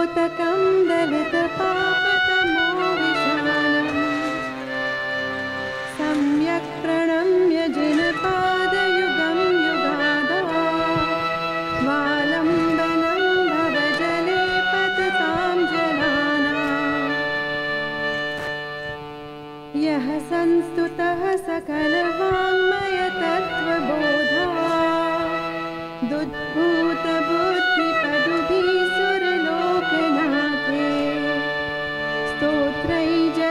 सूतकं दलितपापतमो विशालम् सम्यक् प्रणम्य जिनपादयुगं युगादा स्वालम्बनं भवजले पततां जनानाम् यः संस्तुतः सकलवाङ्मयतत्त्वबोधा दुद्भूतबुद्धिपदुभिः सुरलोकनाथे स्तोत्रै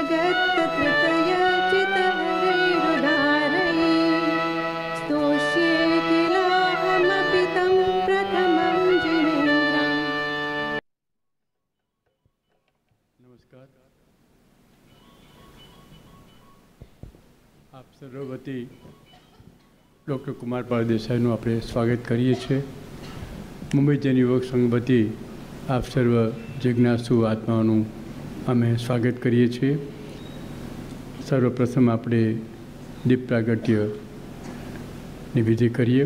जगत्तत्रतयचितहरैरुदारैः स्तोष्ये किलाहमपि तं प्रथमं जिनेन्द्रम्। નમસ્કાર. આપ સર્વ વતી ડૉક્ટર કુમારપાળ દેસાઈનું આપણે સ્વાગત કરીએ છીએ. મુંબઈ જૈન યુવક સંઘ વતી આપ સર્વ જિજ્ઞાસુ આત્માઓનું અમે સ્વાગત કરીએ છીએ. સર્વપ્રથમ આપણે દીપ પ્રાગટ્યની વિધિ કરીએ.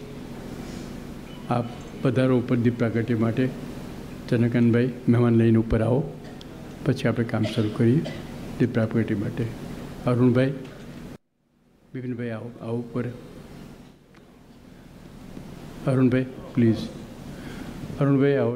આપ પધારો ઉપર દીપ પ્રાગટ્ય માટે. જનકનભાઈ મહેમાન લઈને ઉપર આવો, પછી આપણે કામ શરૂ કરીએ દીપ પ્રાગટ્ય માટે. અરુણભાઈ, બિપિનભાઈ આવો ઉપર. અરુણભાઈ પ્લીઝ. અરુણભાઈ આવો.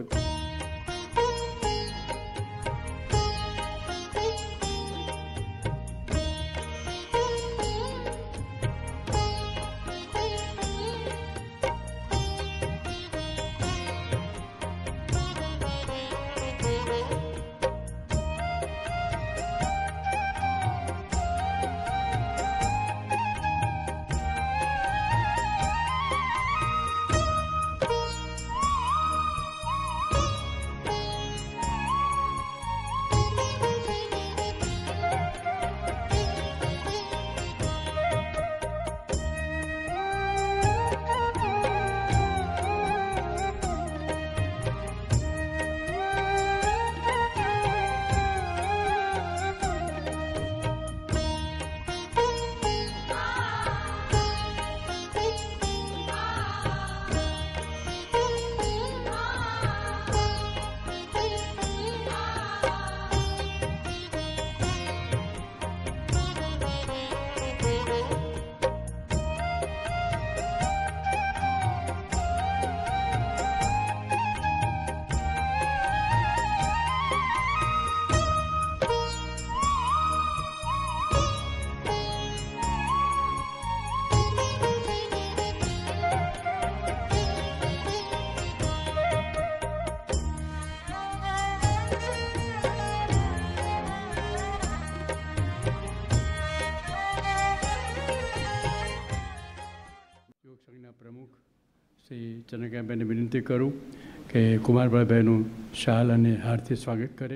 પ્રમુખ શ્રી ચંદ્રકાંતભાઈને વિનંતી કરું કે કુમારભાઈનું શાલ અને હારથી સ્વાગત કરે.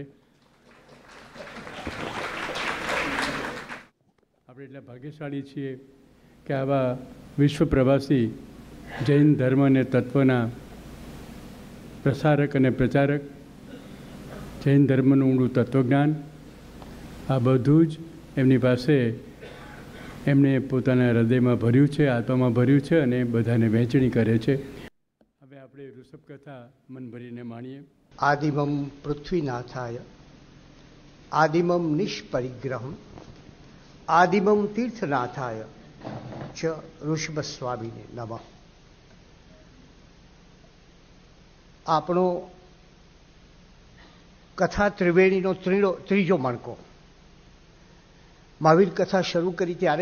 આપણે એટલા ભાગ્યશાળી છીએ કે આવા વિશ્વ પ્રવાસી જૈન ધર્મ અને તત્વના પ્રસારક અને પ્રચારક, જૈન ધર્મનું ઊંડું તત્વજ્ઞાન, આ બધું જ એમની પાસે એમને પોતાના હૃદયમાં ભર્યું છે, આત્મામાં ભર્યું છે અને બધાને વહેંચણી કરે છે. હવે આપણે ઋષભ કથા મન ભરીને માણીએ. આદિમમ પૃથ્વીનાથાય આદિમમ નિષ્પરિગ્રહમ આદિમમ તીર્થનાથાય ચ ઋષભ સ્વામીને નમઃ. આપણો કથા ત્રિવેણીનો ત્રીજો મણકો. મહાવીર કથા શરૂ કરી ત્યારે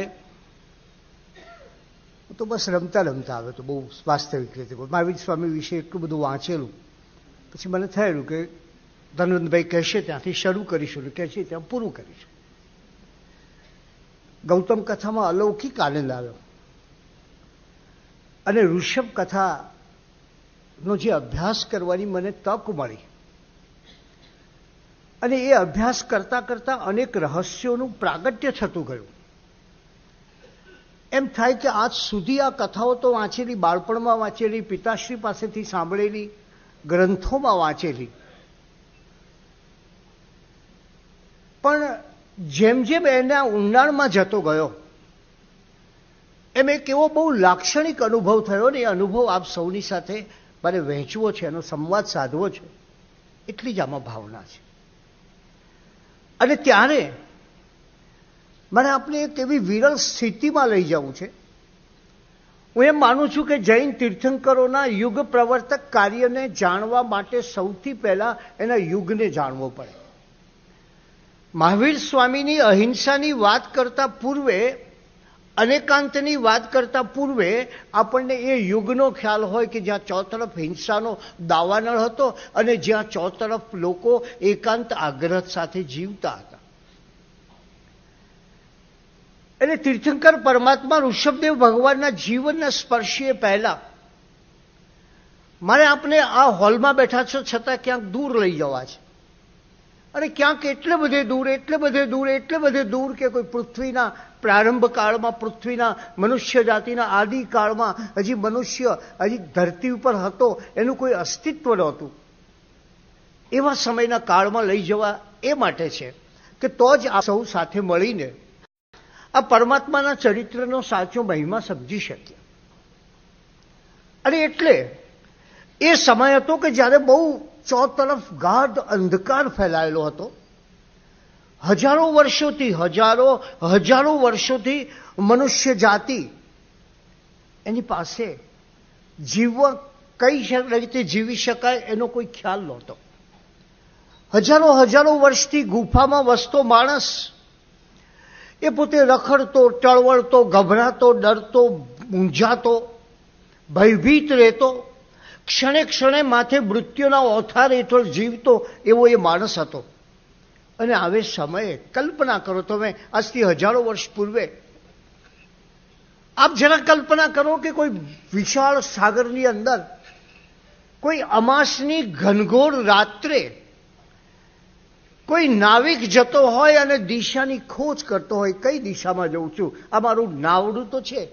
તો બસ રમતા રમતા આવે તો બહુ વાસ્તવિક રીતે મહાવીર સ્વામી વિશે એટલું બધું વાંચેલું. પછી મને થયેલું કે ધનવંતભાઈ કહેશે ત્યાંથી શરૂ કરીશું ને કહેશે ત્યાં પૂરું કરીશું. ગૌતમ કથામાં અલૌકિક આનંદ આવ્યો અને ઋષભ કથાનો જે અભ્યાસ કરવાની મને તક મળી અને એ અભ્યાસ કરતાં કરતાં અનેક રહસ્યોનું પ્રાગટ્ય થતું ગયું. એમ થાય કે આજ સુધી આ કથાઓ તો વાંચેલી, બાળપણમાં વાંચેલી, પિતાશ્રી પાસેથી સાંભળેલી, ગ્રંથોમાં વાંચેલી, પણ જેમ જેમ એના ઊંડાણમાં જતો ગયો એમ એક એવો બહુ લાક્ષણિક અનુભવ થયો ને એ અનુભવ આપ સૌની સાથે મારે વહેંચવો છે, એનો સંવાદ સાધવો છે. એટલી જ આમાં ભાવના છે. અને ત્યારે મારે આપણે એક એવી વિરલ સ્થિતિમાં લઈ જવું છે. હું એમ માનું છું કે જૈન તીર્થંકરોના યુગ પ્રવર્તક કાર્યને જાણવા માટે સૌથી પહેલા એના યુગને જાણવો પડે. મહાવીર સ્વામીની અહિંસાની વાત કરતા પૂર્વે, અનેકાંતની વાત કરતા પૂર્વે આપણને એ યુગનો ખ્યાલ હોય કે જ્યાં ચોતરફ હિંસાનો દાવાનળ હતો અને જ્યાં ચોતરફ લોકો એકાંત આગ્રહ સાથે જીવતા હતા. એટલે તીર્થંકર પરમાત્મા ઋષભદેવ ભગવાનના જીવનના સ્પર્શીએ પહેલા મારે આપને આ હોલમાં બેઠા છો છતાં ક્યાંક દૂર લઈ જવા છે. અને ક્યાંક એટલે બધે દૂર કે કોઈ પૃથ્વીના પ્રારંભ કાળમાં, પૃથ્વીના મનુષ્ય જાતિના આદિકાળમાં હજી મનુષ્ય હજી ધરતી ઉપર હતો, એનું કોઈ અસ્તિત્વ નહોતું. એવા સમયના કાળમાં લઈ જવા એ માટે છે કે તો જ આ સૌ સાથે મળીને આ પરમાત્માના ચરિત્રનો સાચો મહિમા સમજી શકીએ. અને એટલે એ સમય હતો કે જ્યારે બહુ ચોતરફ ગાઢ અંધકાર ફેલાયેલો હતો. હજારો વર્ષોથી મનુષ્ય જાતિ એની પાસે જીવવા કઈ રીતે જીવી શકાય એનો કોઈ ખ્યાલ નહોતો. હજારો વર્ષથી ગુફામાં વસતો માણસ એ પોતે રખડતો, ટળવળતો, ગભરાતો, ડરતો, મૂંઝાતો, ભયભીત રહેતો, ક્ષણે ક્ષણે માથે મૃત્યુના ઓથાર હેઠળ જીવતો એવો એ માણસ હતો. અને આવે સમયે કલ્પના કરો તમે, આજથી હજારો વર્ષ પૂર્વે આપ જરા કલ્પના કરો કે કોઈ વિશાળ સાગરની અંદર કોઈ અમાસની ઘનઘોર રાત્રે કોઈ નાવિક જતો હોય અને દિશાની ખોજ કરતો હોય, કઈ દિશામાં જઉં છું, આ મારું નાવડું તો છે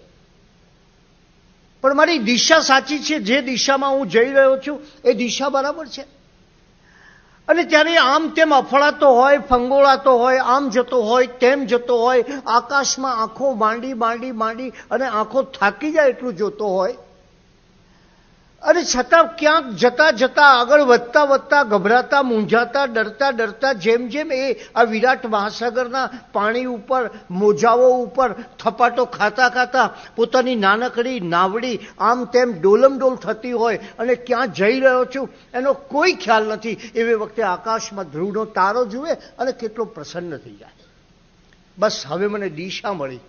પણ મારી દિશા સાચી છે, જે દિશામાં હું જઈ રહ્યો છું એ દિશા બરાબર છે. અને ત્યારે આમ તેમ અફળાતો હોય, ફંગોળાતો હોય, આમ જતો હોય, તેમ જતો હોય, આકાશમાં આંખો માંડી અને આંખો થાકી જાય એટલું જોતો હોય. અને છતાં ક્યાંક જતા આગળ વધતા ગભરાતા, મૂંઝાતા, ડરતા જેમ એ આ વિરાટ મહાસાગરના પાણી ઉપર, મોજાઓ ઉપર થપાટો ખાતા પોતાની નાનકડી નાવડી આમ તેમ ડોલમડોલ થતી હોય અને ક્યાં જઈ રહ્યો છું એનો કોઈ ખ્યાલ નથી. એવી વખતે આકાશમાં ધ્રુવનો તારો જુએ અને કેટલો પ્રસન્ન થઈ જાય. બસ હવે મને દિશા મળી,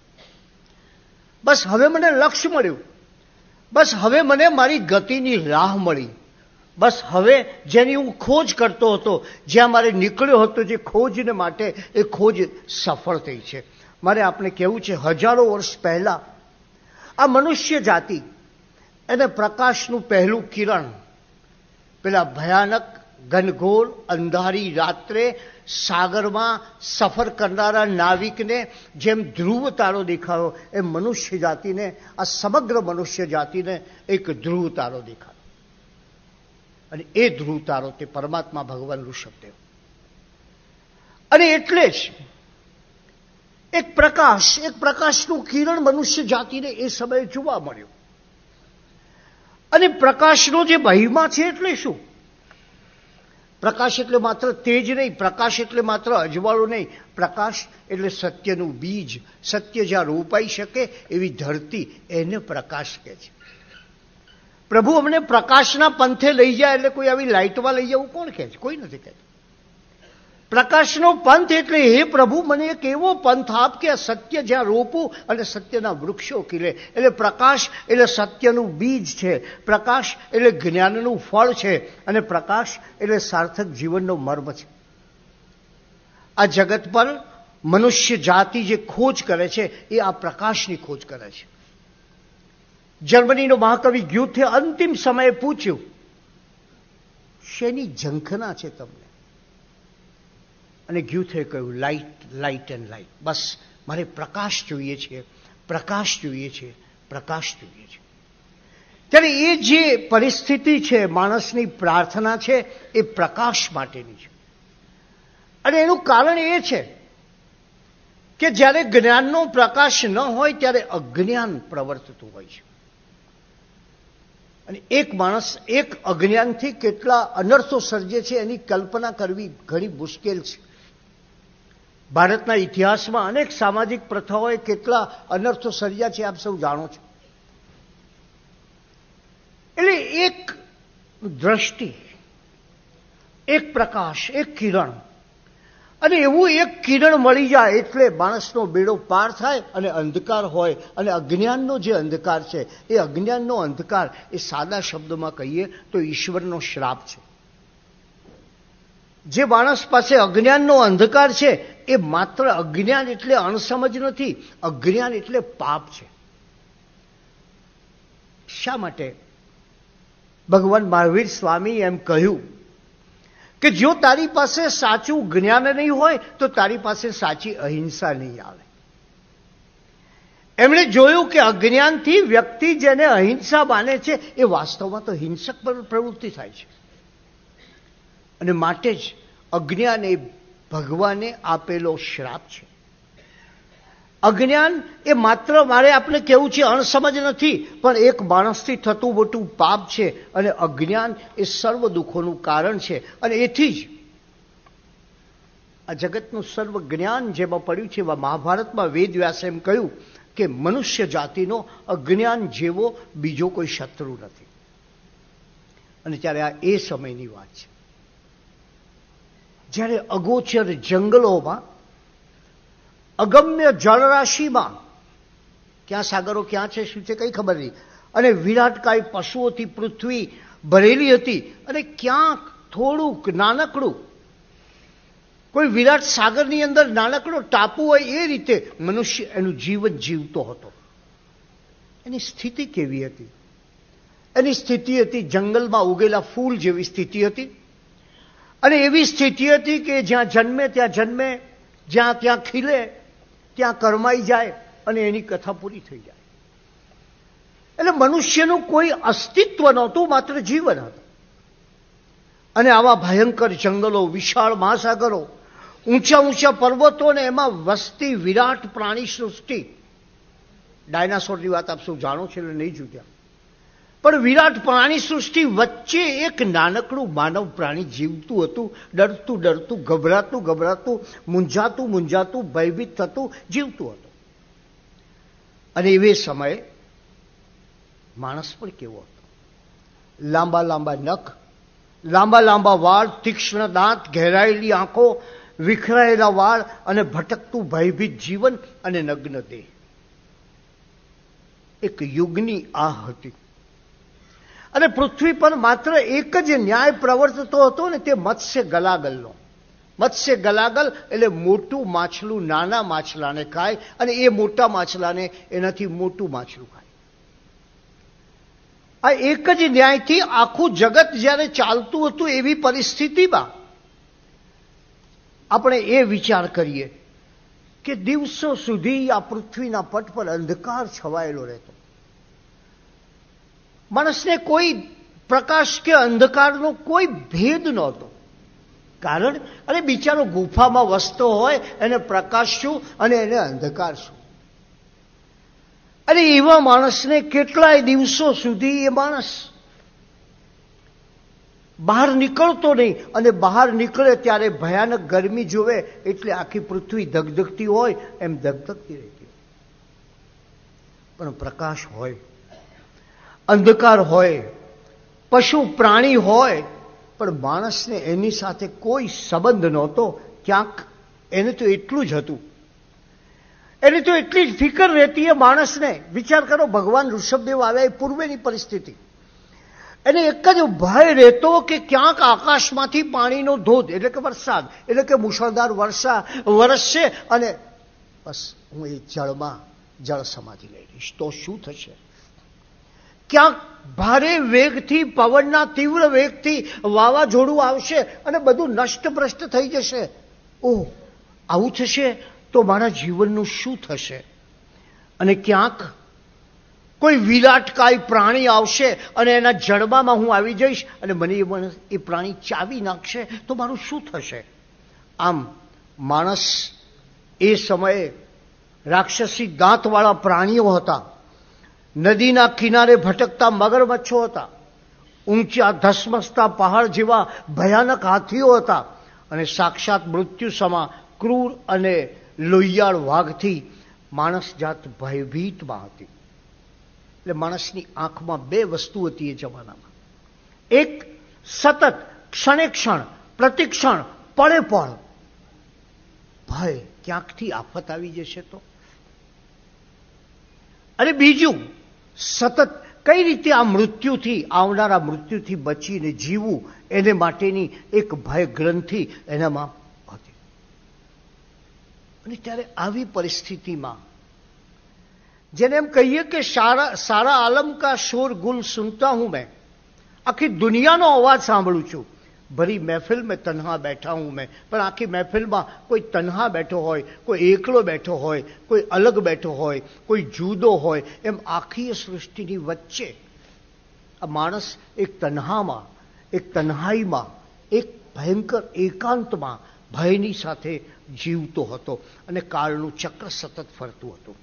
બસ હવે મને લક્ષ્ય મળ્યું, બસ હવે મને મારી ગતિની રાહ મળી, બસ હવે જેની હું ખોજ કરતો હતો, જ્યાં મારે નીકળ્યો હતો જે ખોજને માટે, એ ખોજ સફળ થઈ છે. મારે આપણે કહેવું છે હજારો વર્ષ પહેલા આ મનુષ્ય જાતિ એને પ્રકાશનું પહેલું કિરણ પેલા ભયાનક ઘનઘોર અંધારી રાત્રે સાગરમાં સફર કરનારા નાવિકને જેમ ધ્રુવ તારો દેખાયો એમ મનુષ્ય જાતિને, આ સમગ્ર મનુષ્ય જાતિને એક ધ્રુવ તારો દેખાયો. અને એ ધ્રુવ તારો તે પરમાત્મા ભગવાન ઋષભદેવ. અને એટલે જ એક પ્રકાશનું કિરણ મનુષ્ય જાતિને એ સમયે જોવા મળ્યું. અને પ્રકાશનો જે મહિમા છે એટલે શું? પ્રકાશ એટલે માત્ર તેજ નહીં, પ્રકાશ એટલે માત્ર અજવાળું નહીં, પ્રકાશ એટલે સત્યનું બીજ, સત્ય જ્યાં રોપાઈ શકે એવી ધરતી, એને પ્રકાશ કહે છે. પ્રભુ અમને પ્રકાશના પંથે લઈ જાય એટલે કોઈ આવી લાઇટમાં લઈ જવું કોણ કહે છે? કોઈ નથી કહેતું. પ્રકાશનો પંથ એટલે હે પ્રભુ મને એક એવો પંથ આપ કે આ સત્ય જ્યાં રોપું અને સત્યના વૃક્ષો ખીલે. એટલે પ્રકાશ એટલે સત્યનું બીજ છે, પ્રકાશ એટલે જ્ઞાનનું ફળ છે, અને પ્રકાશ એટલે સાર્થક જીવનનો મર્મ છે. આ જગત પર મનુષ્ય જાતિ જે ખોજ કરે છે એ આ પ્રકાશની ખોજ કરે છે. જર્મનીનો મહાકવિ ગ્યુથે અંતિમ સમયે પૂછ્યું, શેની ઝંખના છે તમને? અને ગ્યુથે કહ્યું, લાઇટ એન્ડ લાઇટ. બસ મારે પ્રકાશ જોઈએ છે. ત્યારે એ જે પરિસ્થિતિ છે, માણસની પ્રાર્થના છે, એ પ્રકાશ માટેની છે. અને એનું કારણ એ છે કે જ્યારે જ્ઞાનનો પ્રકાશ ન હોય ત્યારે અજ્ઞાન પ્રવર્તતું હોય છે. અને એક માણસ એક અજ્ઞાનથી કેટલા અનર્થો સર્જે છે એની કલ્પના કરવી ઘણી મુશ્કેલ છે. ભારતના ઇતિહાસમાં અનેક સામાજિક પ્રથાઓએ કેટલા અનર્થો સર્જ્યા છે આપ સૌ જાણો છો. એટલે એક દ્રષ્ટિ, એક પ્રકાશ, એક કિરણ, અને એવું એક કિરણ મળી જાય એટલે માણસનો બેડો પાર થાય. અને અંધકાર હોય અને અજ્ઞાનનો જે અંધકાર છે એ અજ્ઞાનનો અંધકાર એ સાદા શબ્દોમાં કહીએ તો ઈશ્વરનો શ્રાપ છે. જે માણસ પાસે અજ્ઞાનનો અંધકાર છે એ માત્ર અજ્ઞાન એટલે અણસમજ નથી, અજ્ઞાન એટલે પાપ છે. શા માટે? ભગવાન મહાવીર સ્વામી એમ કહ્યું કે જો તારી પાસે સાચું જ્ઞાન નહીં હોય તો તારી પાસે સાચી અહિંસા નહીં આવે. એમણે જોયું કે અજ્ઞાનથી વ્યક્તિ જેને અહિંસા માને છે એ વાસ્તવમાં તો હિંસક પ્રવૃત્તિ થાય છે. અને માટે જ અજ્ઞાન એ ભગવાને આપેલો શ્રાપ છે. અજ્ઞાન એ માત્ર મારે આપણે કહેવું છે અણસમજ નથી, પણ એક માણસથી થતું મોટું પાપ છે. અને અજ્ઞાન એ સર્વ દુઃખોનું કારણ છે. અને એથી જ આ જગતનું સર્વ જ્ઞાન જેમાં પડ્યું છે એવા મહાભારતમાં વેદવ્યાસે એમ કહ્યું કે મનુષ્ય જાતિનો અજ્ઞાન જેવો બીજો કોઈ શત્રુ નથી. અને ત્યારે આ એ સમયની વાત છે જ્યારે અગોચર જંગલોમાં, અગમ્ય જળરાશિમાં, ક્યાં સાગરો ક્યાં છે શું છે કંઈ ખબર નહીં, અને વિરાટકાય પશુઓથી પૃથ્વી ભરેલી હતી. અને ક્યાંક થોડુંક નાનકડું કોઈ વિરાટ સાગરની અંદર નાનકડો ટાપુ હોય એ રીતે મનુષ્ય એનું જીવન જીવતો હતો. એની સ્થિતિ કેવી હતી? એની સ્થિતિ હતી જંગલમાં ઉગેલા ફૂલ જેવી સ્થિતિ હતી. અને એવી સ્થિતિ હતી કે જ્યાં જન્મે ત્યાં જન્મે, જ્યાં ત્યાં ખીલે ત્યાં કરમાઈ જાય અને એની કથા પૂરી થઈ જાય. એટલે મનુષ્યનું કોઈ અસ્તિત્વ નહોતું, માત્ર જીવન હતું. અને આવા ભયંકર જંગલો, વિશાળ મહાસાગરો, ઊંચા ઊંચા પર્વતો અને એમાં વસતી વિરાટ પ્રાણી સૃષ્ટિ. ડાયનાસોરની વાત આપ સૌ જાણો છો એટલે નહીં જુદ્યા, પણ વિરાટ પ્રાણી સૃષ્ટિ વચ્ચે એક નાનકડું માનવ પ્રાણી જીવતું હતું. ડરતું ડરતું, ગભરાતું ગભરાતું, મૂંઝાતું મૂંઝાતું, ભયભીત થતું જીવતું હતું. અને એવે સમયે માણસ પણ કેવો હતો? લાંબા લાંબા નખ, લાંબા લાંબા વાળ, તીક્ષ્ણ દાંત, ઘેરાયેલી આંખો, વિખરાયેલા વાળ અને ભટકતું ભયભીત જીવન અને નગ્ન દેહ. એક યુગની આ હતી. અને પૃથ્વી પર માત્ર એક જ ન્યાય પ્રવર્તતો હતો ને તે મત્સ્ય ગલાગલનો. મત્સ્ય ગલાગલ એટલે મોટું માછલું નાના માછલાને ખાય અને એ મોટા માછલાને એનાથી મોટું માછલું ખાય. આ એક જ ન્યાયથી આખું જગત જ્યારે ચાલતું હતું એવી પરિસ્થિતિમાં આપણે એ વિચાર કરીએ કે દિવસો સુધી આ પૃથ્વીના પટ પર અંધકાર છવાયેલો રહેતો. માણસને કોઈ પ્રકાશ કે અંધકારનો કોઈ ભેદ નહોતો. કારણ અરે બિચારો ગુફામાં વસતો હોય એને પ્રકાશ શું અને એને અંધકાર શું? અને એવા માણસને કેટલાય દિવસો સુધી એ માણસ બહાર નીકળતો નહીં. અને બહાર નીકળે ત્યારે ભયાનક ગરમી જોવે એટલે આખી પૃથ્વી ધગધગતી હોય એમ ધગધગતી રહેતી. પણ પ્રકાશ હોય, અંધકાર હોય, પશુ પ્રાણી હોય, પણ માણસને એની સાથે કોઈ સંબંધ નહોતો. ક્યાંક એને તો એટલું જ હતું, એની તો એટલી જ ફિકર રહેતી એ માણસને. વિચાર કરો, ભગવાન ઋષભદેવ આવ્યા એ પૂર્વેની પરિસ્થિતિ. એને એક જ ભય રહેતો કે ક્યાંક આકાશમાંથી પાણીનો ધોધ એટલે કે વરસાદ એટલે કે મુશળધાર વર્ષા વરસશે અને બસ હું એ જળમાં જળ સમાધિ લઈ લઈશ તો શું થશે? ક્યાંક ભારે વેગથી, પવનના તીવ્ર વેગથી વાવાઝોડું આવશે અને બધું નષ્ટભ્રષ્ટ થઈ જશે. ઓહ, આવું થશે તો મારા જીવનનું શું થશે? અને ક્યાંક કોઈ વિરાટકાય પ્રાણી આવશે અને એના જડબામાં હું આવી જઈશ અને મને એ પ્રાણી ચાવી નાખશે તો મારું શું થશે? આમ માણસ એ સમયે રાક્ષસી દાંતવાળા પ્રાણીઓ હતા, નદીના કિનારે ભટકતા મગરમચ્છો હતા, ઊંચા ધસમસતા પહાડ જેવા ભયાનક હાથીઓ હતા અને સાક્ષાત મૃત્યુ સમા ક્રૂર અને લોહિયાળ વાઘથી માણસ જાત ભયભીતમાં હતી. એટલે માણસની આંખમાં બે વસ્તુ હતી એ જમાનામાં. એક સતત ક્ષણે ક્ષણ પ્રતિક્ષણ પળે પળ ભય, ક્યાંકથી આફત આવી જશે તો. અને બીજું સતત કઈ રીતે આ મૃત્યુથી, આવનારા મૃત્યુથી બચીને જીવવું એને માટેની એક ભય ગ્રંથિ એનામાં હતી. અને ત્યારે આવી પરિસ્થિતિમાં જેને એમ કહીએ કે સારા આલમ કા શોર ગુલ સુનતા હું મેં, આખી દુનિયાનો અવાજ સાંભળું છું. ભરી મહેફિલ મેં તન્હા બેઠા હું મેં, પણ આખી મહેફિલમાં કોઈ તન્હા બેઠો હોય, કોઈ એકલો બેઠો હોય, કોઈ અલગ બેઠો હોય, કોઈ જુદો હોય, એમ આખી સૃષ્ટિની વચ્ચે આ માણસ એક તન્હામાં, એક તન્હાઈમાં, એક ભયંકર એકાંતમાં ભયની સાથે જીવતો હતો અને કાળનું ચક્ર સતત ફરતું હતું.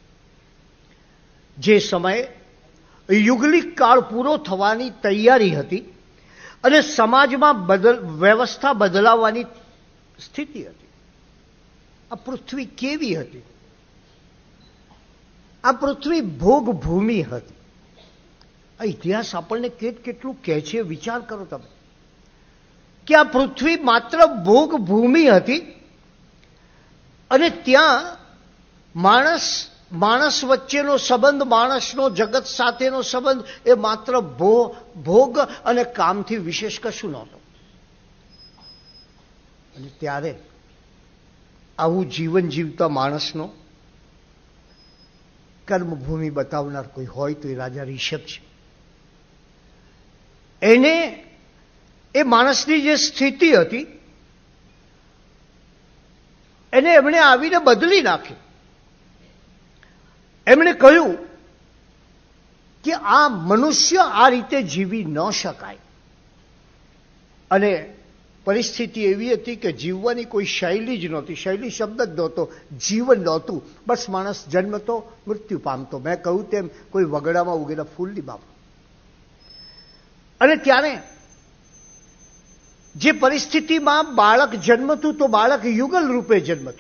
જે સમયે યુગલિક કાળ પૂરો થવાની તૈયારી હતી અને સમાજમાં વ્યવસ્થા બદલાવવાની સ્થિતિ હતી. આ પૃથ્વી કેવી હતી? આ પૃથ્વી ભોગભૂમિ હતી. આ ઇતિહાસ આપણને કેટલું કહે છે વિચાર કરો તમે, કે આ પૃથ્વી માત્ર ભોગભૂમિ હતી અને ત્યાં માણસ વચ્ચેનો સંબંધ, માણસનો જગત સાથેનો સંબંધ એ માત્ર ભોગ અને કામથી વિશેષ કશું નહોતો. અને ત્યારે આવું જીવન જીવતા માણસનો કર્મભૂમિ બતાવનાર કોઈ હોય તો એ રાજા રિષભ છે. એને એ માણસની જે સ્થિતિ હતી એને એમણે આવીને બદલી નાખી. એમણે કહ્યું કે આ મનુષ્ય આ રીતે જીવી ન શકાય. અને પરિસ્થિતિ એવી હતી કે જીવવાની કોઈ શૈલી જ નહોતી. શૈલી શબ્દ જ નહોતો, જીવન નહોતું. બસ માણસ જન્મતો, મૃત્યુ પામતો. મેં કહ્યું તેમ કોઈ વગડામાં ઉગેલા ફૂલની બાબત. અને ત્યારે જે પરિસ્થિતિમાં બાળક જન્મતું તો બાળક યુગલ રૂપે જન્મતું.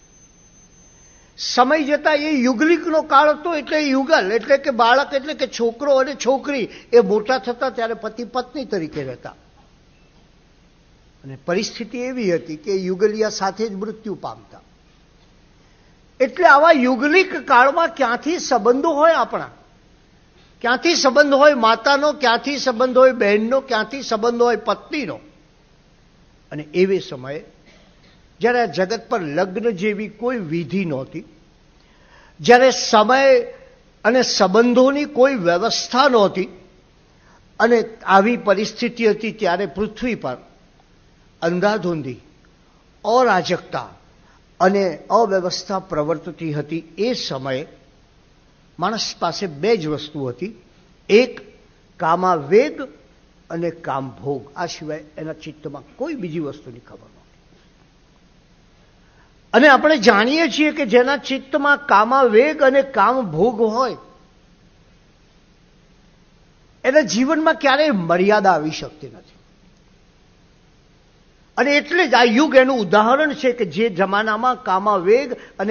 સમય જતા એ યુગલિકનો કાળ હતો એટલે યુગલ એટલે કે બાળક એટલે કે છોકરો અને છોકરી એ મોટા થતા ત્યારે પતિ પત્ની તરીકે રહેતા. અને પરિસ્થિતિ એવી હતી કે યુગલિયા સાથે જ મૃત્યુ પામતા. એટલે આવા યુગલિક કાળમાં ક્યાંથી સંબંધો હોય આપણા, ક્યાંથી સંબંધ હોય માતાનો, ક્યાંથી સંબંધ હોય બહેનનો, ક્યાંથી સંબંધ હોય પત્નીનો. અને એવે સમયે જ્યારે આ જગત પર લગ્ન જેવી કોઈ વિધિ નહોતી, જ્યારે સમય અને સંબંધોની કોઈ વ્યવસ્થા નહોતી, અને આવી પરિસ્થિતિ હતી ત્યારે પૃથ્વી પર અંધાધૂંધી, અરાજકતા અને અવ્યવસ્થા પ્રવર્તતી હતી. એ સમયે માણસ પાસે બે જ વસ્તુ હતી, એક કામાવેગ અને કામભોગ. આ સિવાય એના ચિત્તમાં કોઈ બીજી વસ્તુની ખબર નહોતી. અને આપણે જાણીએ છીએ કે જેના ચિત્તમાં કામાવેગ અને કામભોગ હોય એના જીવનમાં ક્યારેય મર્યાદા આવી શકતી નથી. અને એટલે જ આ યુગ એનું ઉદાહરણ છે કે જે જમાનામાં કામાવેગ અને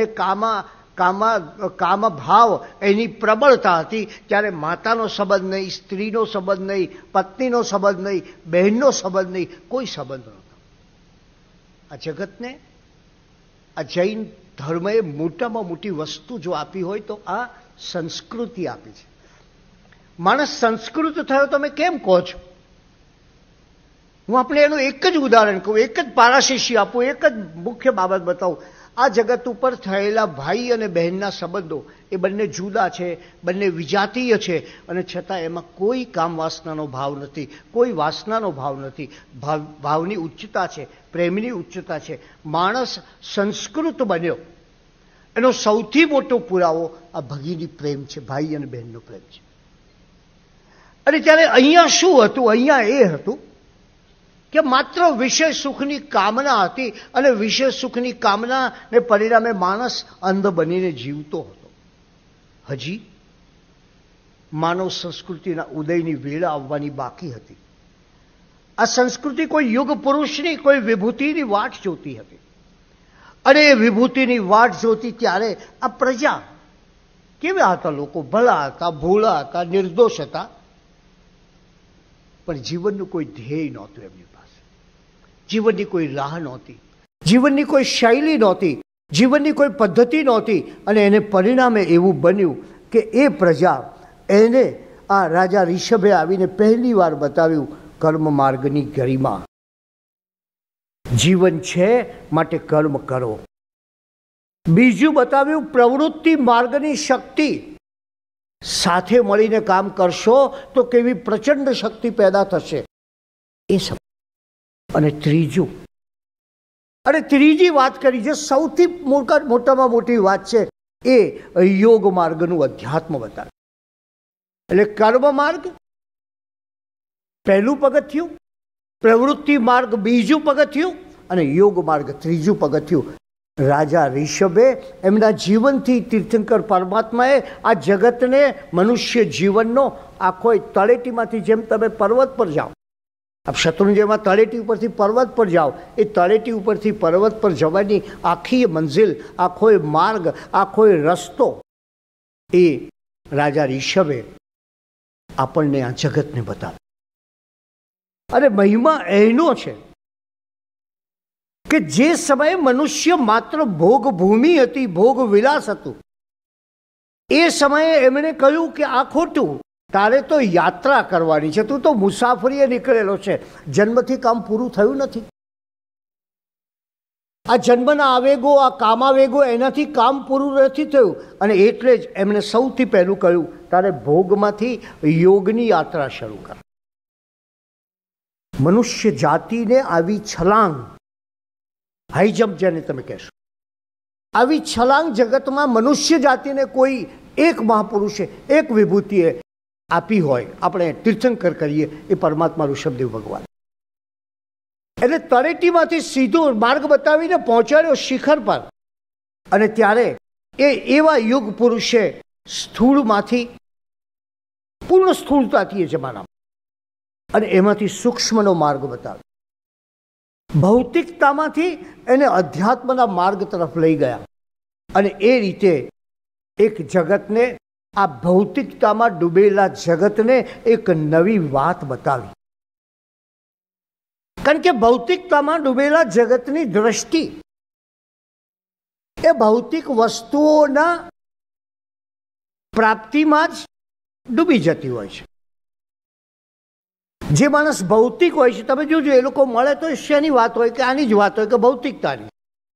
કામભાવ એની પ્રબળતા હતી ત્યારે માતાનો સંબંધ નહીં, સ્ત્રીનો સંબંધ નહીં, પત્નીનો સંબંધ નહીં, બહેનનો સંબંધ નહીં, કોઈ સંબંધ નહોતો. આ જગતને આ જૈન ધર્મએ મોટામાં મોટી વસ્તુ જો આપી હોય તો આ સંસ્કૃતિ આપી છે. માણસ સંસ્કૃત થયો તમે કેમ કહો છો? હું આપણે એનું એક જ ઉદાહરણ કહું, એક જ પારાશીશી આપું, એક જ મુખ્ય બાબત બતાવું. આ જગત ઉપર થયેલા ભાઈ અને બહેનના સંબંધો એ બંને જુદા છે, બંને વિજાતીય છે, અને છતાં એમાં કોઈ કામ વાસનાનો ભાવ નથી, કોઈ વાસનાનો ભાવ નથી. ભાવની ઉચ્ચતા છે, પ્રેમની ઉચ્ચતા છે. માણસ સંસ્કૃત બન્યો એનો સૌથી મોટો પુરાવો આ ભગીની પ્રેમ છે, ભાઈ અને બહેનનો પ્રેમ છે. અને ત્યારે અહીંયા શું હતું? અહીંયા એ હતું કે માત્ર વિષય સુખની કામના હતી અને વિષય સુખની કામનાને પરિણામે માણસ અંધ બનીને જીવતો હતો. હજી માનવ સંસ્કૃતિના ઉદયની વેળા આવવાની બાકી હતી. આ સંસ્કૃતિ કોઈ યુગ પુરુષની, કોઈ વિભૂતિની વાટ જોતી હતી. અને એ વિભૂતિની વાટ જોતી ત્યારે આ પ્રજા કેવા હતા? લોકો ભલા હતા, ભોળા હતા, નિર્દોષ હતા, પણ જીવનનું કોઈ ધ્યેય નહોતું એમની પાસે. જીવનની કોઈ રાહ નહોતી, જીવનની કોઈ શૈલી નહોતી, જીવનની કોઈ પદ્ધતિ નહોતી. અને એને પરિણામે એવું બન્યું કે એ પ્રજા, એને આ રાજા ઋષભે આવીને પહેલી વાર બતાવ્યું કર્મ માર્ગની ગરિમા. જીવન છે માટે કર્મ કરો. બીજું બતાવ્યું પ્રવૃત્તિ માર્ગની શક્તિ. સાથે મળીને કામ કરશો તો કેવી પ્રચંડ શક્તિ પેદા થશે એ સમજ. અને ત્રીજી વાત કરી, જે સૌથી મોટામાં મોટી વાત છે, એ યોગ માર્ગનું અધ્યાત્મ બતાવે. એટલે કર્મ માર્ગ પહેલું પગથિયું, પ્રવૃત્તિ માર્ગ બીજું પગથિયું, અને યોગ માર્ગ ત્રીજું પગથિયું. રાજા ઋષભે એમના જીવનથી તીર્થંકર પરમાત્માએ આ જગતને, મનુષ્ય જીવનનો આખો તળેટીમાંથી, જેમ તમે પર્વત પર જાઓ, આપ શત્રુંજયમાં તળેટી ઉપરથી પર્વત પર જાઓ, એ તળેટી ઉપરથી પર્વત પર જવાની આખી મંઝિલ, આખો માર્ગ, આખો રસ્તો એ રાજા ઋષભે આપણને આ જગતને બતાવ્યો. અને મહિમા એનો છે કે જે સમયે મનુષ્ય માત્ર ભોગ ભૂમિ હતી, ભોગ વિલાસ હતું, એ સમયે એમણે કહ્યું કે આ ખોટું, તારે તો યાત્રા કરવાની છે, તું તો મુસાફરીએ નીકળેલો છે, જન્મથી કામ પૂરું થયું નથી. આ જન્મના આવેગો, આ કામાવેગો, એનાથી કામ પૂરું નથી થયું. અને એટલે જ એમણે સૌથી પહેલું કહ્યું, તારે ભોગમાંથી યોગની યાત્રા શરૂ કર. મનુષ્ય જાતિને આવી છલાંગ, હાઈ જમ્પ જેને તમે કહેશો, આવી છલાંગ જગતમાં મનુષ્ય જાતિને કોઈ એક મહાપુરુષે, એક વિભૂતિએ આપી હોય, આપણે તીર્થંકર કરીએ એ પરમાત્મા ઋષભદેવ ભગવાન. એટલે તળેટીમાંથી સીધો માર્ગ બતાવીને પહોંચાડ્યો શિખર પર. અને ત્યારે એ એવા યુગ પુરુષે સ્થૂળમાંથી, પૂર્ણ સ્થૂળતાથી એ જમાનામાં, અને એમાંથી સૂક્ષ્મનો માર્ગ બતાવ્યો. ભૌતિકતામાંથી એને અધ્યાત્મના માર્ગ તરફ લઈ ગયા. અને એ રીતે એક જગતને, આ ભૌતિકતામાં ડૂબેલા જગતને એક નવી વાત બતાવી. કારણ કે ભૌતિકતામાં ડૂબેલા જગતની દ્રષ્ટિ એ ભૌતિક વસ્તુઓના પ્રાપ્તિમાં જ ડૂબી જતી હોય છે. જે માણસ ભૌતિક હોય છે, તમે જોજો, એ લોકો મળે તો શેની વાત હોય, કે આની જ વાત હોય, કે ભૌતિકતાની.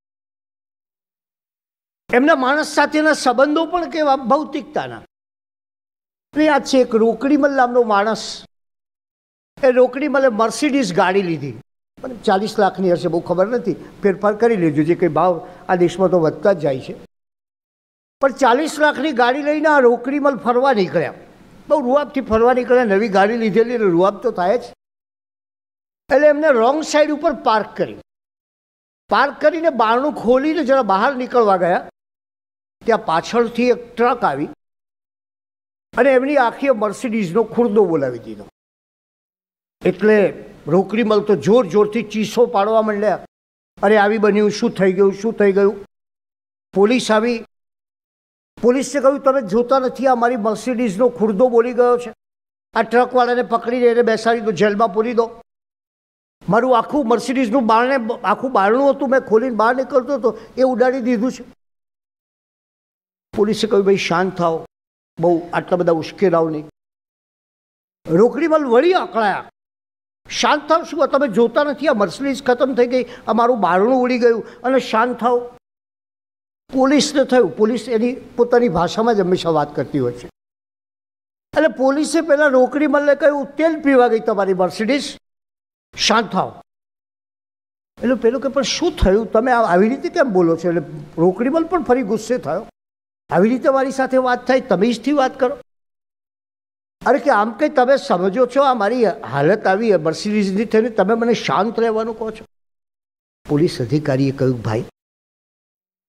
એમના માણસ સાથેના સંબંધો પણ કેવા? ભૌતિકતાના. યાદ છે એક રોકડીમલ નામનો માણસ, એ રોકડીમલે મર્સિડીઝ ગાડી લીધી, 40 લાખની હશે, બહુ ખબર નથી, ફેરફાર કરી લેજો, જે કંઈ ભાવ આ દેશમાં તો વધતા જ જાય છે. પણ 40 લાખની ગાડી લઈને આ રોકડીમલ ફરવા નીકળ્યા. બહુ રૂઆબથી ફરવા નીકળ્યા, નવી ગાડી લીધેલી, એટલે રૂઆબ તો થાય જ. એટલે એમને રોંગ સાઈડ ઉપર પાર્ક કરી. પાર્ક કરીને બારણું ખોલીને જરા બહાર નીકળવા ગયા, ત્યાં પાછળથી એક ટ્રક આવી અને એમની આખી મર્સિડીઝનો ખુરદો બોલાવી દીધો. એટલે રોકડીમલ તો જોર જોરથી ચીસો પાડવા માંડ્યા, અરે આવી બન્યું, શું થઈ ગયું, શું થઈ ગયું? પોલીસ આવી. પોલીસે કહ્યું, તમે જોતા નથી, આ મારી મર્સિડીઝનો ખુરદો બોલી ગયો છે, આ ટ્રકવાળાને પકડીને એને બેસાડી દો, જેલમાં પૂરી દો. મારું આખું મર્સિડીઝનું આખું બારણું હતું, મેં ખોલીને બહાર નીકળતો હતો, એ ઉડાડી દીધું છે. પોલીસે કહ્યું, ભાઈ શાંત થાઓ, બહુ આટલા બધા ઉશ્કેરાઓ નહીં. રોકડીમલ વળી અકળાયા, શાંત થાવ, શું તમે જોતા નથી, આ મર્સિડીઝ ખતમ થઈ ગઈ, આ મારું બારણું ઉડી ગયું, અને શાંત થાવ. પોલીસને થયું, પોલીસ એની પોતાની ભાષામાં જ હંમેશા વાત કરતી હોય છે. એટલે પોલીસે પહેલા રોકડીમલને કહ્યું, તેલ પીવા ગઈ તમારી મર્સિડીઝ, શાંત થાવ. એટલે પેલું કે પણ શું થયું, તમે આવી રીતે કેમ બોલો છો? એટલે રોકડીમલ પણ ફરી ગુસ્સે થયો, આવી રીતે મારી સાથે વાત થાય, તમીઝથી વાત કરો. અરે કે આમ કંઈ તમે સમજો છો, આ મારી હાલત આવી મર્સિડીઝની થઈને, તમે મને શાંત રહેવાનું કહો છો? પોલીસ અધિકારીએ કહ્યું, ભાઈ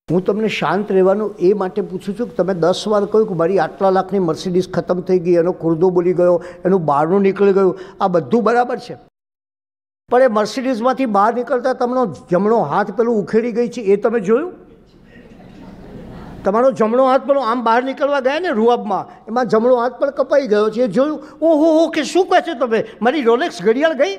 હું તમને શાંત રહેવાનું એ માટે પૂછું છું કે તમે 10 વાર કહ્યું કે મારી આટલા લાખની મર્સિડીઝ ખતમ થઈ ગઈ, એનો ખુરદો બોલી ગયો, એનું બારણું નીકળી ગયું, આ બધું બરાબર છે, પણ એ મર્સિડીઝમાંથી બહાર નીકળતા તમારો જમણો હાથ પેલું ઉખેડી ગઈ છે એ તમે જોયું? તમારો જમણો હાથ પેલો આમ બહાર નીકળવા ગયા ને રૂઆબમાં, એમાં જમણો હાથ પણ કપાઈ ગયો છે, એ જોયું? ઓહો કે શું કહે છે તમે, મારી રોલેક્સ ઘડિયાળ ગઈ?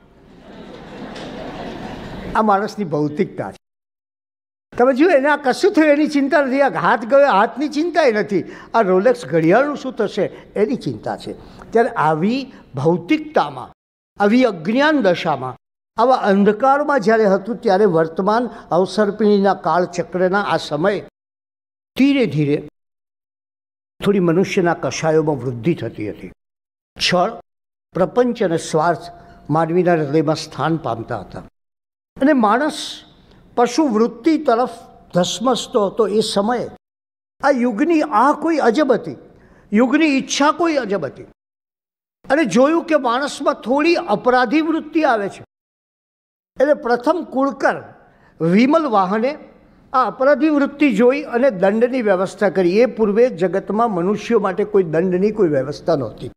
આ માણસની ભૌતિકતા છે. તમે જોયું, એને આ કશું થયું એની ચિંતા નથી, આ હાથ ગયો હાથની ચિંતા એ નથી, આ રોલેક્સ ઘડિયાળનું શું થશે એની ચિંતા છે. ત્યારે આવી ભૌતિકતામાં, આવી અજ્ઞાન દશામાં, આવા અંધકારમાં જ્યારે હતું ત્યારે વર્તમાન અવસર્પિણીના કાળચક્રના આ સમય ધીરે ધીરે થોડી મનુષ્યના કષાયોમાં વૃદ્ધિ થતી હતી. છળ, પ્રપંચ અને સ્વાર્થ માનવીના હૃદયમાં સ્થાન પામતા હતા અને માણસ પશુ વૃત્તિ તરફ ધસમસતો હતો. એ સમયે આ યુગની આ કોઈ અજબ હતી, યુગની ઈચ્છા કોઈ અજબ હતી. અને જોયું કે માણસમાં થોડી અપરાધી વૃત્તિ આવે છે. એટલે પ્રથમ કુળકર વિમલ વાહને આ અપરાધી વૃત્તિ જોઈ અને દંડની વ્યવસ્થા કરી. એ પૂર્વે જગતમાં મનુષ્યો માટે કોઈ દંડની કોઈ વ્યવસ્થા નહોતી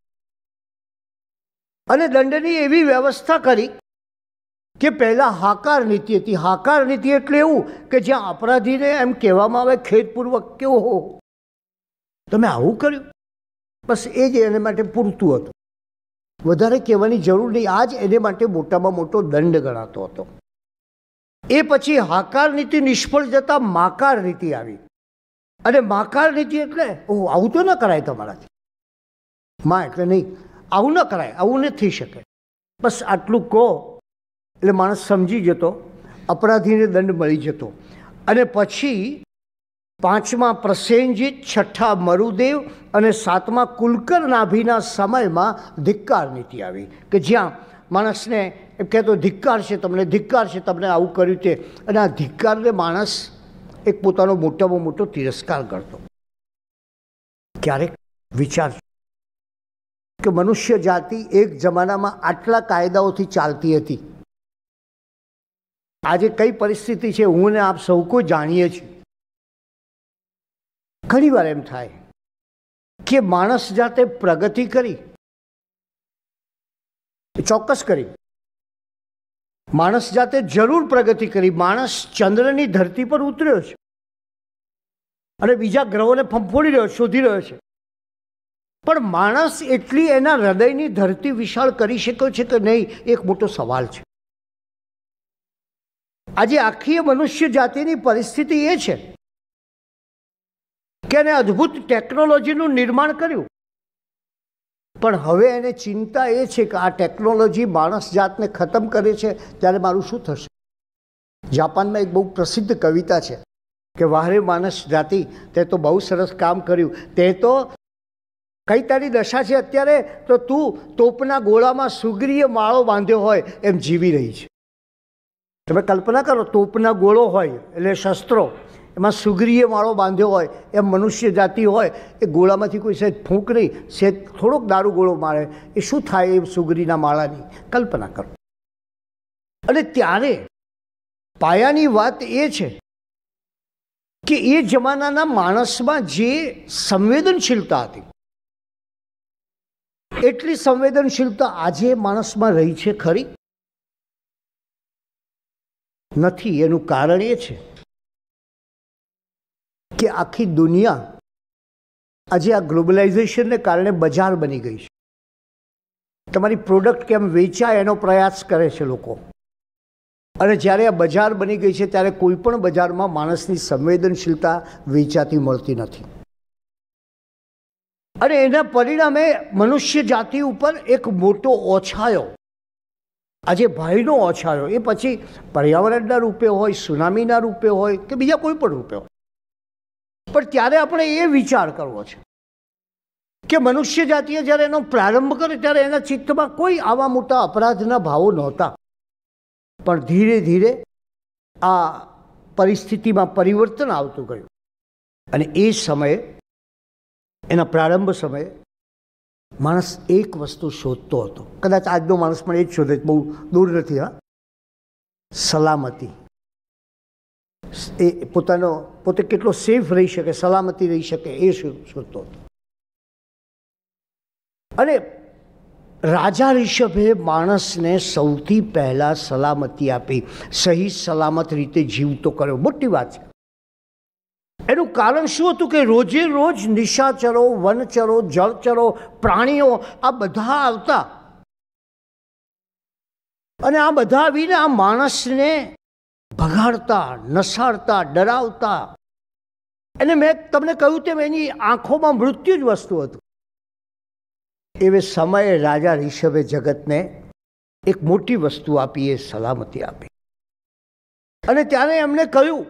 અને દંડની એવી વ્યવસ્થા કરી કે પહેલાં હાકાર નીતિ હતી. હાકાર નીતિ એટલે એવું કે જ્યાં અપરાધીને એમ કહેવામાં આવે ખેદપૂર્વક કે ઓહો તમે આવું કર્યું, બસ એ જ એને માટે પૂરતું હતું, વધારે કહેવાની જરૂર નહીં. આ જ એને માટે મોટામાં મોટો દંડ ગણાતો હતો. એ પછી હાકાર નીતિ નિષ્ફળ જતા માકાર નીતિ આવી. અને માકાર નીતિ એટલે ઓહ આવું તો ન કરાય તમારાથી, માં એટલે નહીં, આવું ન કરાય, આવું ન થઈ શકે, બસ આટલું કહો એટલે માણસ સમજી જતો, અપરાધીને દંડ મળી જતો. અને પછી પાંચમા પ્રસેનજીત, છઠ્ઠા મરુદેવ અને સાતમા કુલકર નાભીના સમયમાં ધિક્કાર નીતિ આવી કે જ્યાં માણસને એમ કહેતો ધિક્કાર છે તમને, ધિક્કાર છે તમને આવું કર્યું તે. અને આ ધિક્કારને માણસ એક પોતાનો મોટામાં મોટો તિરસ્કાર કરતો. ક્યારેક વિચાર કે મનુષ્ય જાતિ એક જમાનામાં આટલા કાયદાઓથી ચાલતી હતી, આજે કઈ પરિસ્થિતિ છે હું ને આપ સૌ કોઈ જાણીએ છીએ. ઘણી વાર એમ થાય કે માણસ જાતે પ્રગતિ કરી, ચોક્કસ કરી, માણસ જાતે જરૂર પ્રગતિ કરી. માણસ ચંદ્રની ધરતી પર ઉતર્યો છે અને બીજા ગ્રહોને ફંફોડી રહ્યો, શોધી રહ્યો છે, પણ માણસ એટલી એના હૃદયની ધરતી વિશાળ કરી શક્યો છે કે નહીં, એક મોટો સવાલ છે. આજે આખી મનુષ્ય જાતિની પરિસ્થિતિ એ છે કે એને અદ્ભુત ટેકનોલોજીનું નિર્માણ કર્યું, પણ હવે એને ચિંતા એ છે કે આ ટેકનોલોજી માણસ જાતને ખતમ કરે છે ત્યારે મારું શું થશે. જાપાનમાં એક બહુ પ્રસિદ્ધ કવિતા છે કે વાહરે માણસ જાતિ તે તો બહુ સરસ કામ કર્યું, તે તો કઈ તારી દશા છે અત્યારે તો તું તોપના ગોળામાં સુગ્રીય માળો બાંધ્યો હોય એમ જીવી રહી છે. તમે કલ્પના કરો, તોપના ગોળો હોય એટલે શસ્ત્રો, એમાં સુગ્રીય માળો બાંધ્યો હોય એમ મનુષ્ય જાતિ હોય, એ ગોળામાંથી કોઈ સહેજ ફૂંક નહીં, સહેજ થોડોક દારૂ ગોળો મારે, એ શું થાય એ સુગ્રીના માળાની કલ્પના કરો. અને ત્યારે પાયાની વાત એ છે કે એ જમાનાના માણસમાં જે સંવેદનશીલતા હતી એટલી સંવેદનશીલતા આજે માણસમાં રહી છે ખરી? નથી. એનું કારણ એ છે કે આખી દુનિયા આજે આ ગ્લોબલાઇઝેશનને કારણે બજાર બની ગઈ છે. તમારી પ્રોડક્ટ કેમ વેચાય એનો પ્રયાસ કરે છે લોકો. અને જ્યારે આ બજાર બની ગઈ છે ત્યારે કોઈ પણ બજારમાં માણસની સંવેદનશીલતા વેચાતી મળતી નથી. અને એના પરિણામે મનુષ્ય જાતિ ઉપર એક મોટો ઓછાયો, આજે ભયનો ઓછાયો, એ પછી પર્યાવરણના રૂપે હોય, સુનામીના રૂપે હોય કે બીજા કોઈ પણ રૂપે હોય, પણ ત્યારે આપણે એ વિચાર કરવો છે કે મનુષ્ય જાતિએ જ્યારે એનો પ્રારંભ કર્યો ત્યારે એના ચિત્તમાં કોઈ આવા મોટા અપરાધના ભાવો નહોતા, પણ ધીરે ધીરે આ પરિસ્થિતિમાં પરિવર્તન આવતું ગયું. અને એ સમયે, એના પ્રારંભ સમયે માણસ એક વસ્તુ શોધતો હતો, કદાચ આજનો માણસ પણ એ જ શોધે, બહુ દૂર નથી. હા, સલામતી. એ પોતે કેટલો સેફ રહી શકે, સલામતી રહી શકે એ શોધતો હતો. અને રાજા ઋષભે માણસને સૌથી પહેલા સલામતી આપી, સહી સલામત રીતે જીવતો કર્યો. મોટી વાત છે. એનું કારણ શું હતું કે રોજે રોજ નિશાચરો, વનચરો, જળચરો, પ્રાણીઓ આ બધા આવતા અને આ બધા આવીને આ માણસને ભગાડતા, નસાડતા, ડરાવતા. અને મેં તમને કહ્યું તેમ એની આંખોમાં મૃત્યુ જ વસ્તુ હતું. એવે સમયે રાજા ઋષભે જગતને એક મોટી વસ્તુ આપી, એ સલામતી આપી. અને ત્યારે એમણે કહ્યું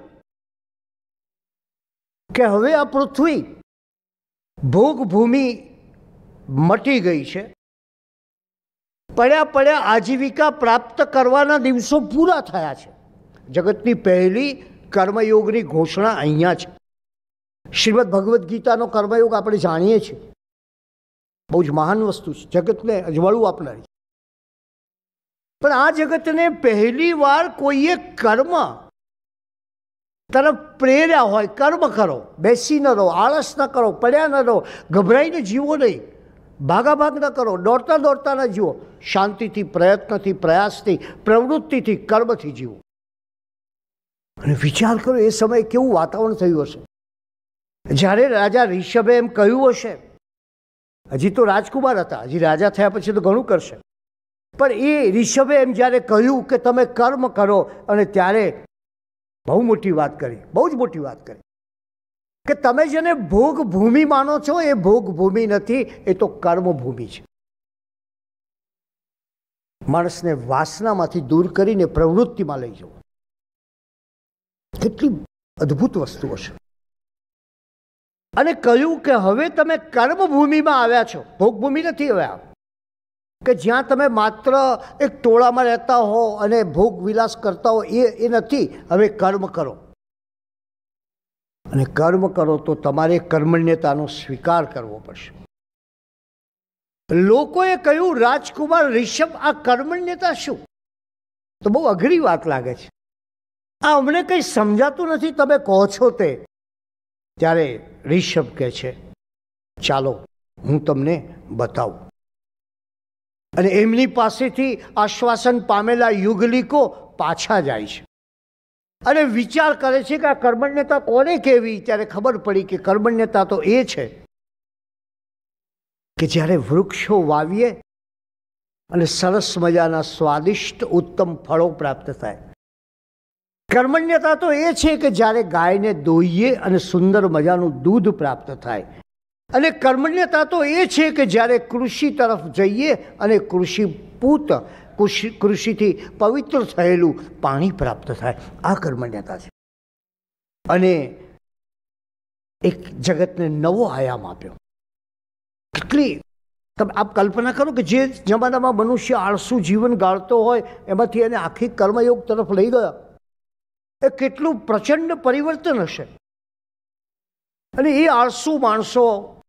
કે હવે આ પૃથ્વી ભોગભૂમિ મટી ગઈ છે, પડ્યા આજીવિકા પ્રાપ્ત કરવાના દિવસો પૂરા થયા છે. જગતની પહેલી કર્મયોગની ઘોષણા અહીંયા છે. શ્રીમદ ભગવદ્ ગીતાનો કર્મયોગ આપણે જાણીએ છીએ, બહુ જ મહાન વસ્તુ છે, જગતને અજવાળું આપનારી. પણ આ જગતને પહેલી વાર કોઈએ કર્મ તરફ પ્રેર્યા હોય. કર્મ કરો, બેસી ન રહો, આળસ ન કરો, પડ્યા ન રહો, ગભરાઈને જીવો નહીં, ભાગાભાગ ન કરો, દોડતા દોડતા ન જીવો, શાંતિથી, પ્રયત્નથી, પ્રયાસથી, પ્રવૃત્તિથી, કર્મથી જીવો. અને વિચાર કરો એ સમયે કેવું વાતાવરણ થયું હશે જ્યારે રાજા ઋષભે એમ કહ્યું હશે. હજી તો રાજકુમાર હતા, હજી રાજા થયા પછી તો ઘણું કરશે, પણ એ ઋષભે એમ જ્યારે કહ્યું કે તમે કર્મ કરો, અને ત્યારે બહુ મોટી વાત કરી, બહુ જ મોટી વાત કરી કે તમે જેને ભોગ ભૂમિ માનો છો એ ભોગ ભૂમિ નથી, એ તો કર્મ ભૂમિ છે. માણસને વાસનામાંથી દૂર કરીને પ્રવૃત્તિમાં લઈ જવો કેટલી અદ્ભુત વસ્તુ હશે. અને કહ્યું કે હવે તમે કર્મભૂમિમાં આવ્યા છો, ભોગભૂમિ નથી આવ્યા કે જ્યાં તમે માત્ર એક ટોળામાં રહેતા હો અને ભોગ વિલાસ કરતા હો, એ નથી. હવે કર્મ કરો, અને કર્મ કરો તો તમારે કર્મણ્યતાનો સ્વીકાર કરવો પડશે. લોકોએ કહ્યું, રાજકુમાર ઋષભ, આ કર્મણ્યતા શું? તો બહુ અઘરી વાત લાગે છે, આ અમને કંઈ સમજાતું નથી, તમે કહો છો તે. ત્યારે ઋષભ કહે છે, ચાલો હું તમને બતાવું. અને એમની પાસેથી આશ્વાસન પામેલા યુગલિકો પાછા જાય છે અને વિચાર કરે છે કે આ કર્મણ્યતા કોને કહેવી. ત્યારે ખબર પડી કે કર્મણ્યતા તો એ છે કે જ્યારે વૃક્ષો વાવીએ અને સરસ મજાના સ્વાદિષ્ટ ઉત્તમ ફળો પ્રાપ્ત થાય. કર્મણ્યતા તો એ છે કે જ્યારે ગાયને દોઈએ અને સુંદર મજાનું દૂધ પ્રાપ્ત થાય. અને કર્મણ્યતા તો એ છે કે જ્યારે કૃષિ તરફ જઈએ અને કૃષિથી પવિત્ર થયેલું પાણી પ્રાપ્ત થાય. આ કર્મણ્યતા છે. અને એક જગતને નવો આયામ આપ્યો. કેટલી તમે આપ કલ્પના કરો કે જે જમાનામાં મનુષ્ય આળસુ જીવન ગાળતો હોય એમાંથી એને આખી કર્મયોગ તરફ લઈ ગયા, એ કેટલું પ્રચંડ પરિવર્તન હશે. અને એ આળસુ માણસો,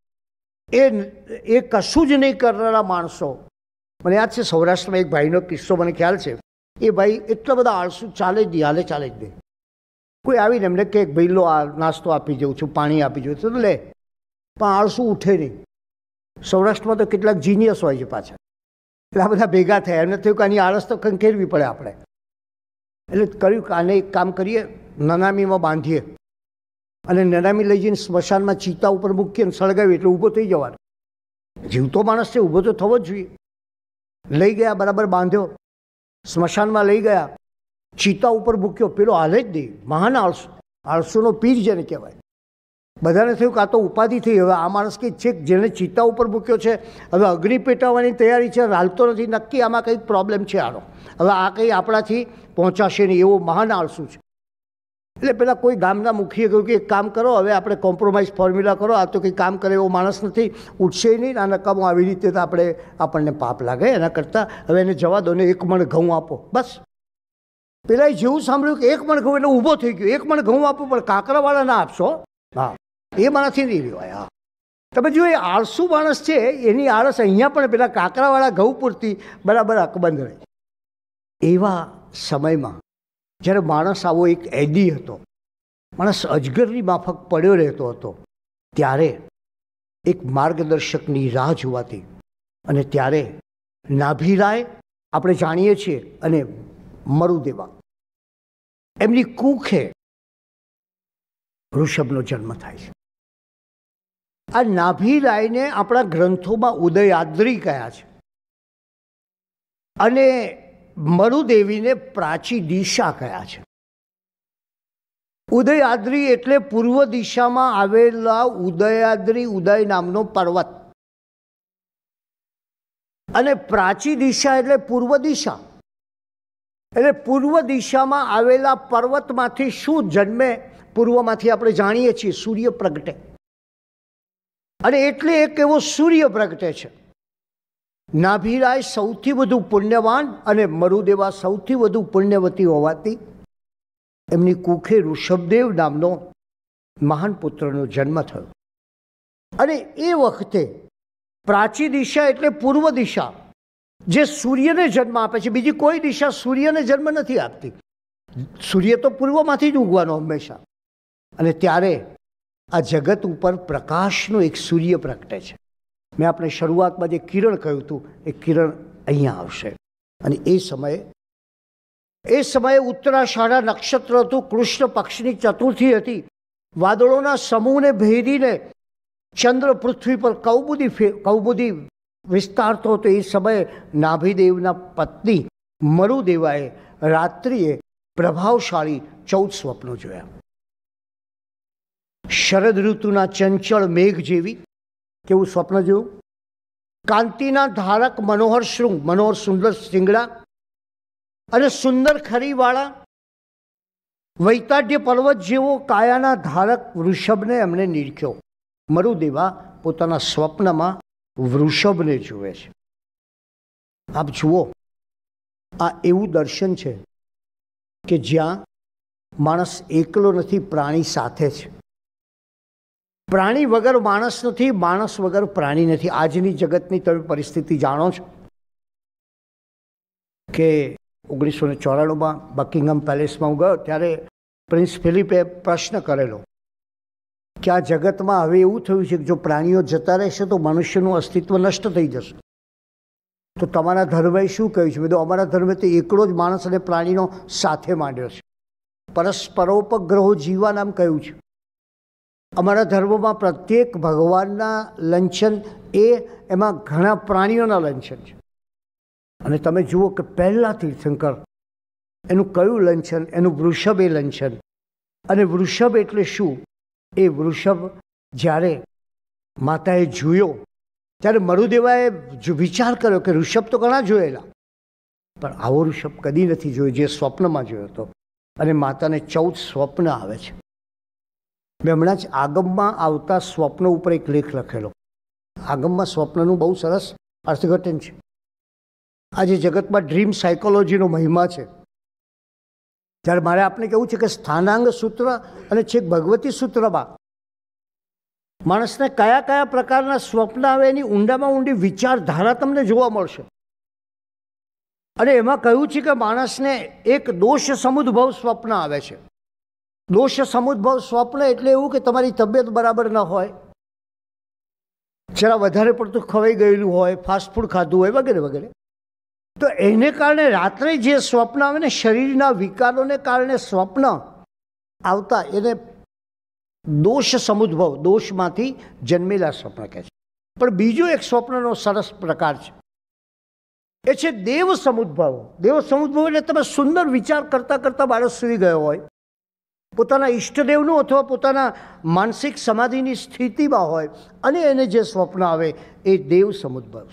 એ કશું જ નહીં કરનારા માણસો, મને યાદ છે સૌરાષ્ટ્રમાં એક ભાઈનો કિસ્સો મને ખ્યાલ છે. એ ભાઈ એટલા બધા આળસુ, ચાલે જ નહીં, હાલે ચાલે જ નહીં. કોઈ આવીને એમને કે ભાઈ લો આ નાસ્તો આપી જઉં છું, પાણી આપી જઉં છું, તો લે, પણ આળસુ ઉઠે નહીં. સૌરાષ્ટ્રમાં તો કેટલાક જીનિયસ હોય છે પાછા, એટલે આ બધા ભેગા થયા. એમને થયું કે આની આળસ તો ખંખેરવી પડે આપણે. એટલે કર્યું કે આને એક કામ કરીએ, નનામીમાં બાંધીએ અને નનામી લઈ જઈને સ્મશાનમાં ચિતા ઉપર મૂકીએ ને સળગાવી એટલે ઊભો થઈ જવાનો. જીવતો માણસ છે, ઊભો તો થવો જ જોઈએ. લઈ ગયા, બરાબર બાંધ્યો, સ્મશાનમાં લઈ ગયા, ચિતા ઉપર મૂક્યો. પેલો હાલે જ નહીં, મહાન આળસુ, આળસુનો પીર જેને કહેવાય. બધાને થયું કે આ તો ઉપાધિ થઈ. હવે આ માણસ કે છે જેને ચિતા ઉપર મૂક્યો છે, હવે અગ્નિ પેટાવવાની તૈયારી છે, હાલતો નથી, નક્કી આમાં કંઈક પ્રોબ્લેમ છે આનો, હવે આ કંઈ આપણાથી પહોંચાશે નહીં, એવો મહાન આળસુ છે. એટલે પેલા કોઈ ગામના મુખીએ કહ્યું કે એક કામ કરો, હવે આપણે કોમ્પ્રોમાઇઝ ફોર્મ્યુલા કરો, આ તો કંઈ કામ કરે એવો માણસ નથી, ઉઠશે નહીં, આ નકામો આવી રીતે તો આપણને પાપ લાગે. એના કરતાં હવે એને જવા દો ને 1 મણ ઘઉં આપો, બસ. પેલા જેવું સાંભળ્યું કે 1 મણ ઘઉં, એટલે ઊભો થઈ ગયો. 1 મણ ઘઉં આપો, પણ કાંકરાવાળા ના આપશો. હા, એ મારાથી નહીં લેવાય. હા, તમે જો એ આળસુ માણસ છે, એની આળસ અહીંયા પણ પેલા કાંકરાવાળા ઘઉં પૂરતી બરાબર અકબંધ રહે. એવા સમયમાં જ્યારે માણસ આવો એક એદી હતો, માણસ અજગરની માફક પડ્યો રહેતો હતો, ત્યારે એક માર્ગદર્શકની રાહ જોવાતી. અને ત્યારે નાભીરાય આપણે જાણીએ છીએ અને મરુદેવા, એમની કુખે ઋષભનો જન્મ થાય છે. આ નાભીરાયને આપણા ગ્રંથોમાં ઉદયાદ્રી કહ્યા છે અને મરુદેવીને પ્રાચી દિશા કહ્યા છે. ઉદયાદ્રી એટલે પૂર્વ દિશામાં આવેલા ઉદયાદ્રી ઉદય નામનો પર્વત, અને પ્રાચી દિશા એટલે પૂર્વ દિશા. એટલે પૂર્વ દિશામાં આવેલા પર્વતમાંથી શું જન્મે? પૂર્વમાંથી આપણે જાણીએ છીએ સૂર્ય પ્રગટે, અને એટલે એક એવો સૂર્ય પ્રગટે છે. નાભીરાય સૌથી વધુ પુણ્યવાન અને મરુદેવા સૌથી વધુ પુણ્યવતી હોવાથી એમની કુખે ઋષભદેવ નામનો મહાન પુત્રનો જન્મ થયો. અને એ વખતે પ્રાચી દિશા એટલે પૂર્વ દિશા, જે સૂર્યને જન્મ આપે છે. બીજી કોઈ દિશા સૂર્યને જન્મ નથી આપતી. સૂર્ય તો પૂર્વમાંથી જ ઉગવાનો હંમેશા. અને ત્યારે આ જગત ઉપર પ્રકાશનો એક સૂર્ય પ્રગટે છે. મેં આપણે શરૂઆતમાં જે કિરણ કહ્યું હતું એ કિરણ અહીંયા આવશે. અને એ સમયે ઉત્તરાષાઢા નક્ષત્ર હતું, કૃષ્ણ પક્ષની ચતુર્થી હતી. વાદળોના સમૂહને ભેદીને ચંદ્ર પૃથ્વી પર કૌમુદી વિસ્તારતો હતો. એ સમયે નાભીદેવના પત્ની મરુદેવાએ રાત્રિએ પ્રભાવશાળી 14 સ્વપ્નો જોયા. શરદ ઋતુના ચંચળ મેઘ જેવી, કેવું સ્વપ્ન જોયું? કાંતિના ધારક મનોહર શૃંગ, મનોહર સુંદર શિંગડા અને સુંદર ખરીવાળા વૈતાઢ્ય પર્વત જેવો કાયાના ધારક વૃષભને એમણે નિરખ્યો. મરુદેવા પોતાના સ્વપ્નમાં વૃષભને જુએ છે. આપ જુઓ, આ એવું દર્શન છે કે જ્યાં માણસ એકલો નથી, પ્રાણી સાથે છે. પ્રાણી વગર માણસ નથી, માણસ વગર પ્રાણી નથી. આજની જગતની તમે પરિસ્થિતિ જાણો છો કે 1994માં બકિંગહામ પેલેસમાં હું ગયો ત્યારે પ્રિન્સ ફિલિપે પ્રશ્ન કરેલો કે આ જગતમાં હવે એવું થયું છે કે જો પ્રાણીઓ જતા રહેશે તો મનુષ્યનું અસ્તિત્વ નષ્ટ થઈ જશે. તો તમારા ધર્મે શું કહ્યું છે? બધું અમારા ધર્મે તો એકલો જ માણસ અને પ્રાણીનો સાથે માંડ્યો છે. પરસ્પરોપગ્રહો જીવા નામ કહ્યું છે. અમારા ધર્મમાં પ્રત્યેક ભગવાનના લંચન એમાં ઘણા પ્રાણીઓના લંચન છે. અને તમે જુઓ કે પહેલા તીર્થંકર એનું કયું લંચન? એનું વૃષભ એ લંચન. અને વૃષભ એટલે શું? એ વૃષભ જ્યારે માતાએ જોયો ત્યારે મરુદેવાએ વિચાર કર્યો કે ઋષભ તો ઘણા જોયેલા, પણ આવો ઋષભ કદી નથી જોયો જે સ્વપ્નમાં જોયો હતો. અને માતાને 14 સ્વપ્ન આવે છે. મેં હમણાં જ આગમમાં આવતા સ્વપ્નો ઉપર એક લેખ લખેલો. આગમમાં સ્વપ્નનું બહુ સરસ અર્થઘટન છે. આજે જગતમાં ડ્રીમ સાયકોલોજીનો મહિમા છે. ત્યારે મારે આપને કહેવું છે કે સ્થાનાંગ સૂત્ર અને છેક ભગવતી સૂત્રમાં માણસને કયા કયા પ્રકારના સ્વપ્ન આવે એની ઊંડામાં ઊંડી વિચારધારા તમને જોવા મળશે. અને એમાં કહ્યું છે કે માણસને એક દોષ સમુદ્ભવ સ્વપ્ન આવે છે. દોષ સમુદ્ભવ સ્વપ્ન એટલે એવું કે તમારી તબિયત બરાબર ન હોય, જરા વધારે પડતું ખવાઈ ગયેલું હોય, ફાસ્ટફૂડ ખાધું હોય, વગેરે વગેરે. તો એને કારણે રાત્રે જે સ્વપ્ન આવે ને, શરીરના વિકારોને કારણે સ્વપ્ન આવતા એને દોષ સમુદ્ભવ, દોષમાંથી જન્મેલા સ્વપ્ન કહે છે. પણ બીજો એક સ્વપ્નનો સરસ પ્રકાર છે, એ છે દેવ સમુદ્ભવ. દેવ સમુદ્ભવ એટલે તમે સુંદર વિચાર કરતાં કરતાં માણસ સૂઈ ગયો હોય, પોતાના ઈષ્ટદેવનું અથવા પોતાના માનસિક સમાધિની સ્થિતિમાં હોય અને એને જે સ્વપ્ન આવે એ દેવ સમુદ્ભવ.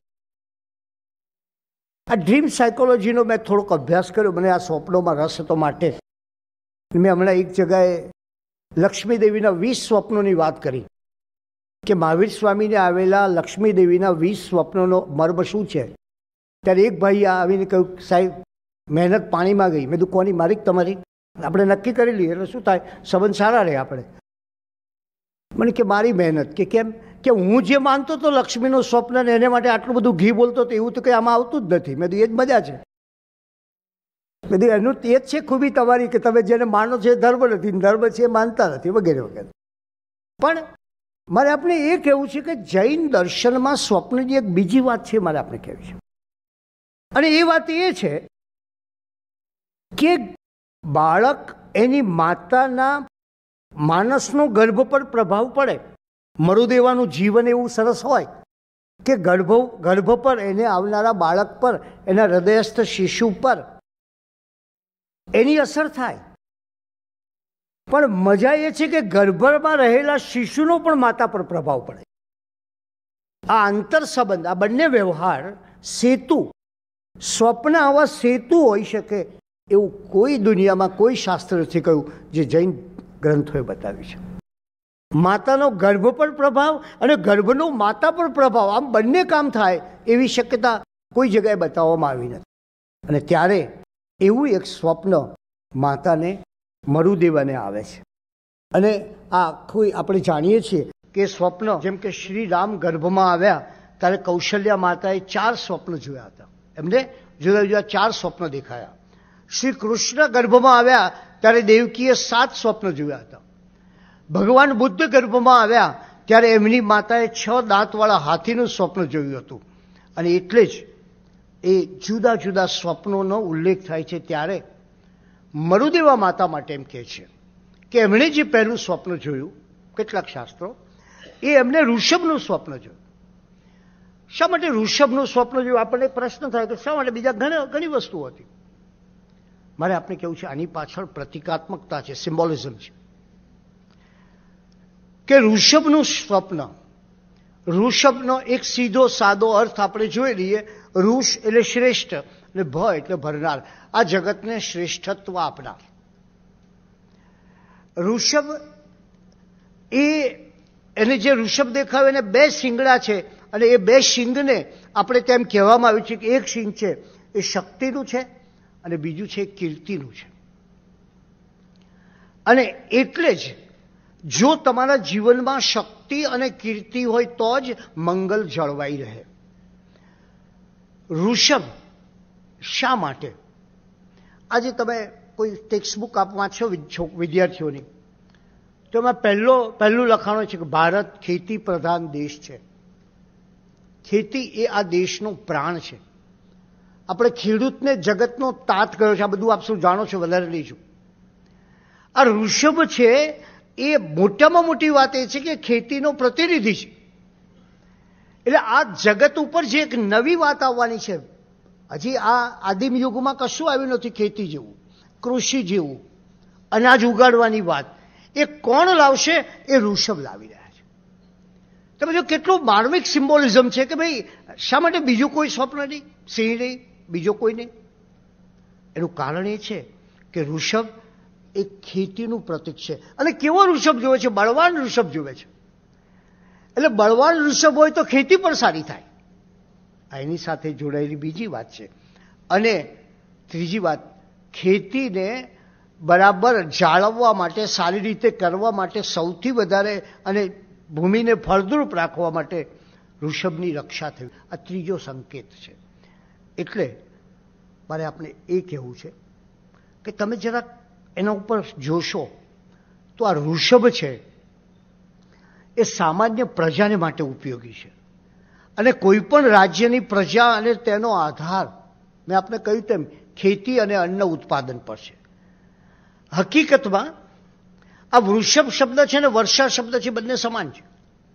આ ડ્રીમ સાયકોલોજીનો મેં થોડોક અભ્યાસ કર્યો. મને આ સ્વપ્નોમાં રસ હતો માટે મેં હમણાં એક જગાએ લક્ષ્મીદેવીના 20 સ્વપ્નોની વાત કરી કે મહાવીર સ્વામીને આવેલા લક્ષ્મીદેવીના 20 સ્વપ્નોનો મર્મ શું છે. ત્યારે એક ભાઈ આવીને કહ્યું, સાહેબ મહેનત પાણીમાં ગઈ. મેં કીધું કોની? મારી જ તમારી? આપણે નક્કી કરી લઈએ એટલે શું થાય, સંબંધ સારા રહે આપણે. મને કે મારી મહેનત. કે કેમ? કે હું જે માનતો હતો લક્ષ્મીનું સ્વપ્ન ને એને માટે આટલું બધું ઘી બોલતો હતો, એવું તો કંઈ આમાં આવતું જ નથી. મેં કીધું એ જ મજા છે. બધી એનું તે જ છે ખૂબી તમારી કે તમે જેને માનો છો એ ધર્મ નથી, ધર્મ છે એ માનતા નથી, વગેરે વગેરે. પણ મારે આપણે એ કહેવું છે કે જૈન દર્શનમાં સ્વપ્નની એક બીજી વાત છે, મારે આપણે કહેવી છે. અને એ વાત એ છે કે બાળક એની માતાના માનસનો ગર્ભ પર પ્રભાવ પડે. મરુદેવાનું જીવન એવું સરસ હોય કે ગર્ભ પર એને આવનારા બાળક પર, એના હૃદયસ્થ શિશુ પર એની અસર થાય. પણ મજા એ છે કે ગર્ભમાં રહેલા શિશુનો પણ માતા પર પ્રભાવ પડે. આ આંતર સંબંધ, આ બંને વ્યવહાર સેતુ, સ્વપ્ન આવા સેતુ હોઈ શકે એવું કોઈ દુનિયામાં કોઈ શાસ્ત્ર નથી કહ્યું, જે જૈન ગ્રંથોએ બતાવ્યું છે. માતાનો ગર્ભ પર પ્રભાવ અને ગર્ભનો માતા પર પ્રભાવ, આમ બંને કામ થાય એવી શક્યતા કોઈ જગ્યાએ બતાવવામાં આવી નથી. અને ત્યારે એવું એક સ્વપ્ન માતાને મરુદેવાને આવે છે. અને આ આખું આપણે જાણીએ છીએ કે સ્વપ્ન, જેમ કે શ્રી રામ ગર્ભમાં આવ્યા ત્યારે કૌશલ્યા માતાએ 4 સ્વપ્ન જોયા હતા. એમને જુદા જુદા 4 સ્વપ્ન દેખાયા. શ્રી કૃષ્ણ ગર્ભમાં આવ્યા ત્યારે દેવકીએ 7 સ્વપ્ન જોયા હતા. ભગવાન બુદ્ધ ગર્ભમાં આવ્યા ત્યારે એમની માતાએ 6 દાંતવાળા હાથીનું સ્વપ્ન જોયું હતું. અને એટલે જ એ જુદા જુદા સ્વપ્નોનો ઉલ્લેખ થાય છે ત્યારે મરુદેવા માતા માટે એમ કહે છે કે એમણે જે પહેલું સ્વપ્ન જોયું, કેટલાક શાસ્ત્રો, એ એમને ઋષભનું સ્વપ્ન જોયું. શા માટે ઋષભનું સ્વપ્ન જોયું? આપણને પ્રશ્ન થાય કે શા માટે? બીજા ઘણી વસ્તુઓ હતી. મારે આપણે કેવું છે, આની પાછળ પ્રતિકાત્મકતા છે, સિમ્બોલિઝમ છે. કે ઋષભનું સ્વપ્ન, ઋષભનો એક સીધો સાદો અર્થ આપણે જોઈ લઈએ. ઋષ એટલે શ્રેષ્ઠ અને ભ એટલે ભરનાર, આ જગતને શ્રેષ્ઠત્વ આપનાર. ઋષભ એને જે ઋષભ દેખાવે એને 2 શિંગડા છે. અને એ 2 શિંગને આપણે તેમ કહેવામાં આવ્યું છે કે એક શિંગ છે એ શક્તિનું છે અને બીજું છે કીર્તિનું છે. અને એટલે જ જો તમારા જીવનમાં શક્તિ અને કીર્તિ હોય તો જ મંગલ જળવાઈ રહે. ઋષભ શા માટે? આજે તમે કોઈ ટેક્સ્ટ બુક આપ વાંચો વિદ્યાર્થીઓની, તો એમાં પહેલું લખાણ છે કે ભારત ખેતી પ્રધાન દેશ છે. ખેતી એ આ દેશનો પ્રાણ છે. આપણે ખેડૂતને જગતનો તાત કર્યો છે. આ બધું આપ શું જાણો છો, વધારે નહીં છું. આ ઋષભ છે એ મોટામાં મોટી વાત એ છે કે ખેતીનો પ્રતિનિધિ છે. એટલે આ જગત ઉપર જે એક નવી વાત આવવાની છે, હજી આ આદિમ યુગમાં કશું આવ્યું નથી ખેતી જેવું, કૃષિ જેવું, અનાજ ઉગાડવાની વાત. એ કોણ લાવશે? એ ઋષભ લાવી રહ્યા છે. તમે જો કેટલું માર્મિક સિમ્બોલિઝમ છે કે ભાઈ શા માટે બીજું કોઈ સ્વપ્ન નહીં, સિંહ નહીં, બીજો કોઈ નહીં? એનું કારણ એ છે કે ઋષભ એ ખેતીનું પ્રતીક છે. અને કેવો ઋષભ જોવે છે? બળવાન ઋષભ જોવે છે. એટલે બળવાન ઋષભ હોય તો ખેતી પણ સારી થાય. એની સાથે જોડાયેલી બીજી વાત છે. અને ત્રીજી વાત, ખેતીને બરાબર જાળવવા માટે, સારી રીતે કરવા માટે, સૌથી વધારે અને ભૂમિને ફળદ્રુપ રાખવા માટે ઋષભની રક્ષા થઈ. આ ત્રીજો સંકેત છે. એટલે મારે આપણે એ કહેવું છે કે તમે જરાક એના ઉપર જોશો તો આ ઋષભ છે એ સામાન્ય પ્રજાને માટે ઉપયોગી છે. અને કોઈ પણ રાજ્યની પ્રજા અને તેનો આધાર, મેં આપને કહ્યું તેમ, ખેતી અને અન્ન ઉત્પાદન પર છે. હકીકતમાં આ વૃષભ શબ્દ છે ને વર્ષા શબ્દ છે, બંને સમાન છે.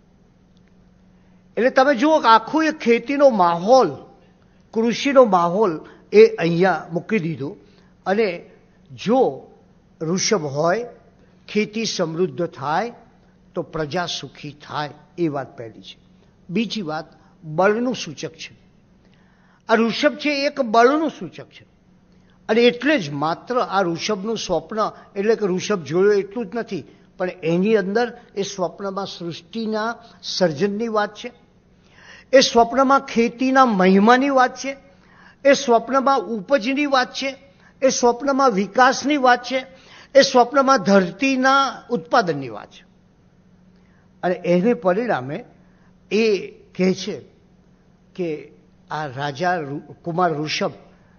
એટલે તમે જુઓ કે આખું એ ખેતીનો માહોલ, કૃષિનો માહોલ એ અહીંયા મૂકી દીધો. અને જો ઋષભ હોય, ખેતી સમૃદ્ધ થાય તો પ્રજા સુખી થાય, એ વાત પહેલી છે. બીજી વાત, બળનું સૂચક છે. આ ઋષભ છે એક બળનું સૂચક છે. અને એટલે જ માત્ર આ ઋષભનું સ્વપ્ન એટલે કે ઋષભ જોયો એટલું જ નથી, પણ એની અંદર એ સ્વપ્નમાં સૃષ્ટિના સર્જનની વાત છે, એ સ્વપ્નમાં ખેતીના મહિમાની વાત છે, એ સ્વપ્નમાં ઉપજની વાત છે, એ સ્વપ્નમાં વિકાસની વાત છે, એ સ્વપ્નમાં ધરતીના ઉત્પાદનની વાત છે. અને એને પરિણામે એ કહે છે કે આ રાજા કુમાર ઋષભ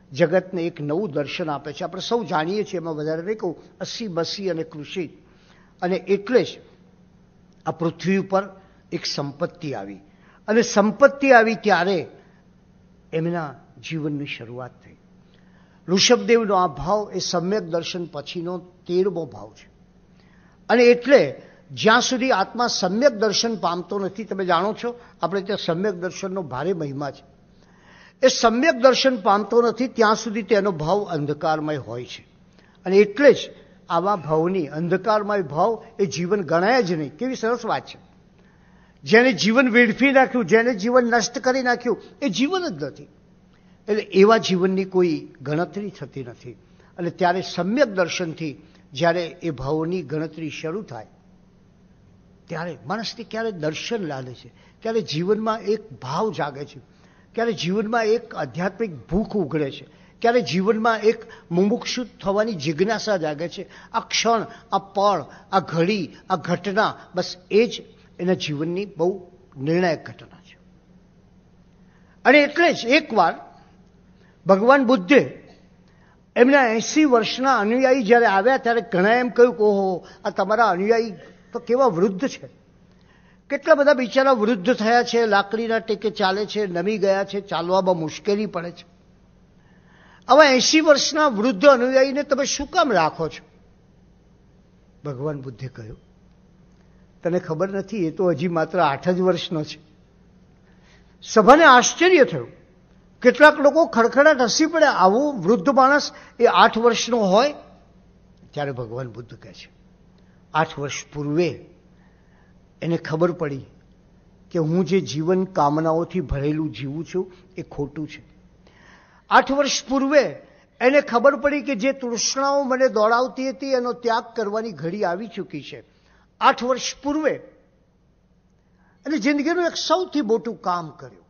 જગતને એક નવું દર્શન આપે છે. આપણે સૌ જાણીએ છીએ, એમાં વધારે નહીં કહું, અસી બસી અને કૃષિ. અને એટલે જ આ પૃથ્વી ઉપર એક સંપત્તિ આવી, અને સંપત્તિ આવી ત્યારે એમના જીવનની શરૂઆત થઈ. ઋષભદેવનો આ ભાવ એ સમ્યક દર્શન પછીનો 13મો ભાવ છે. અને એટલે જ્યાં સુધી આત્મા સમ્યક દર્શન પામતો નથી, તમે જાણો છો આપણે ત્યાં સમ્યક દર્શનનો ભારે મહિમા છે, એ સમ્યક દર્શન પામતો નથી ત્યાં સુધી તેનો ભાવ અંધકારમય હોય છે. અને એટલે જ આવા ભાવની, અંધકારમય ભાવ એ જીવન ગણાય જ નહીં. કેવી સરસ વાત છે. જેને જીવન વેડફી નાખ્યું, જેને જીવન નષ્ટ કરી નાખ્યું, એ જીવન જ નથી. એટલે એવા જીવનની કોઈ ગણતરી થતી નથી. અને ત્યારે સમ્યક દર્શનથી જ્યારે એ ભાવોની ગણતરી શરૂ થાય ત્યારે માણસને ક્યારે દર્શન લાગે છે, ક્યારે જીવનમાં એક ભાવ જાગે છે, ક્યારે જીવનમાં એક આધ્યાત્મિક ભૂખ ઉઘડે છે, ક્યારે જીવનમાં એક મુમુક્ષુ થવાની જિજ્ઞાસા જાગે છે. આ ક્ષણ, આ પળ, આ ઘડી, આ ઘટના, બસ એ જ એના જીવનની બહુ નિર્ણાયક ઘટના છે. અને એટલે જ એકવાર ભગવાન બુદ્ધે એમના 80 વર્ષના અનુયાયી જ્યારે આવ્યા ત્યારે ઘણા એમ કહ્યું કે ઓહો, આ તમારા અનુયાયી તો કેવા વૃદ્ધ છે, કેટલા બધા બિચારા વૃદ્ધ થયા છે, લાકડીના ટેકે ચાલે છે, નમી ગયા છે, ચાલવામાં મુશ્કેલી પડે છે. આવા 80 વર્ષના વૃદ્ધ અનુયાયીને તમે શું કામ રાખો છો? ભગવાન બુદ્ધે કહ્યું, તને ખબર નથી, એ તો હજી માત્ર 8 જ વર્ષનો છે. સભાને આશ્ચર્ય થયું. કેટલાક લોકો ખડખડાટ હસી પડે, આવો વૃદ્ધ માણસ એ 8 વર્ષનો હોય? ત્યારે ભગવાન બુદ્ધ કહે છે, 8 વર્ષ પૂર્વે એને ખબર પડી કે હું જે જીવન કામનાઓથી ભરેલું જીવું છું એ ખોટું છે. 8 વર્ષ પૂર્વે એને ખબર પડી કે જે તૃષ્ણાઓ મને દોડાવતી હતી એનો ત્યાગ કરવાની ઘડી આવી ચૂકી છે. 8 વર્ષ પૂર્વે એને જિંદગીનું એક સૌથી મોટું કામ કર્યું,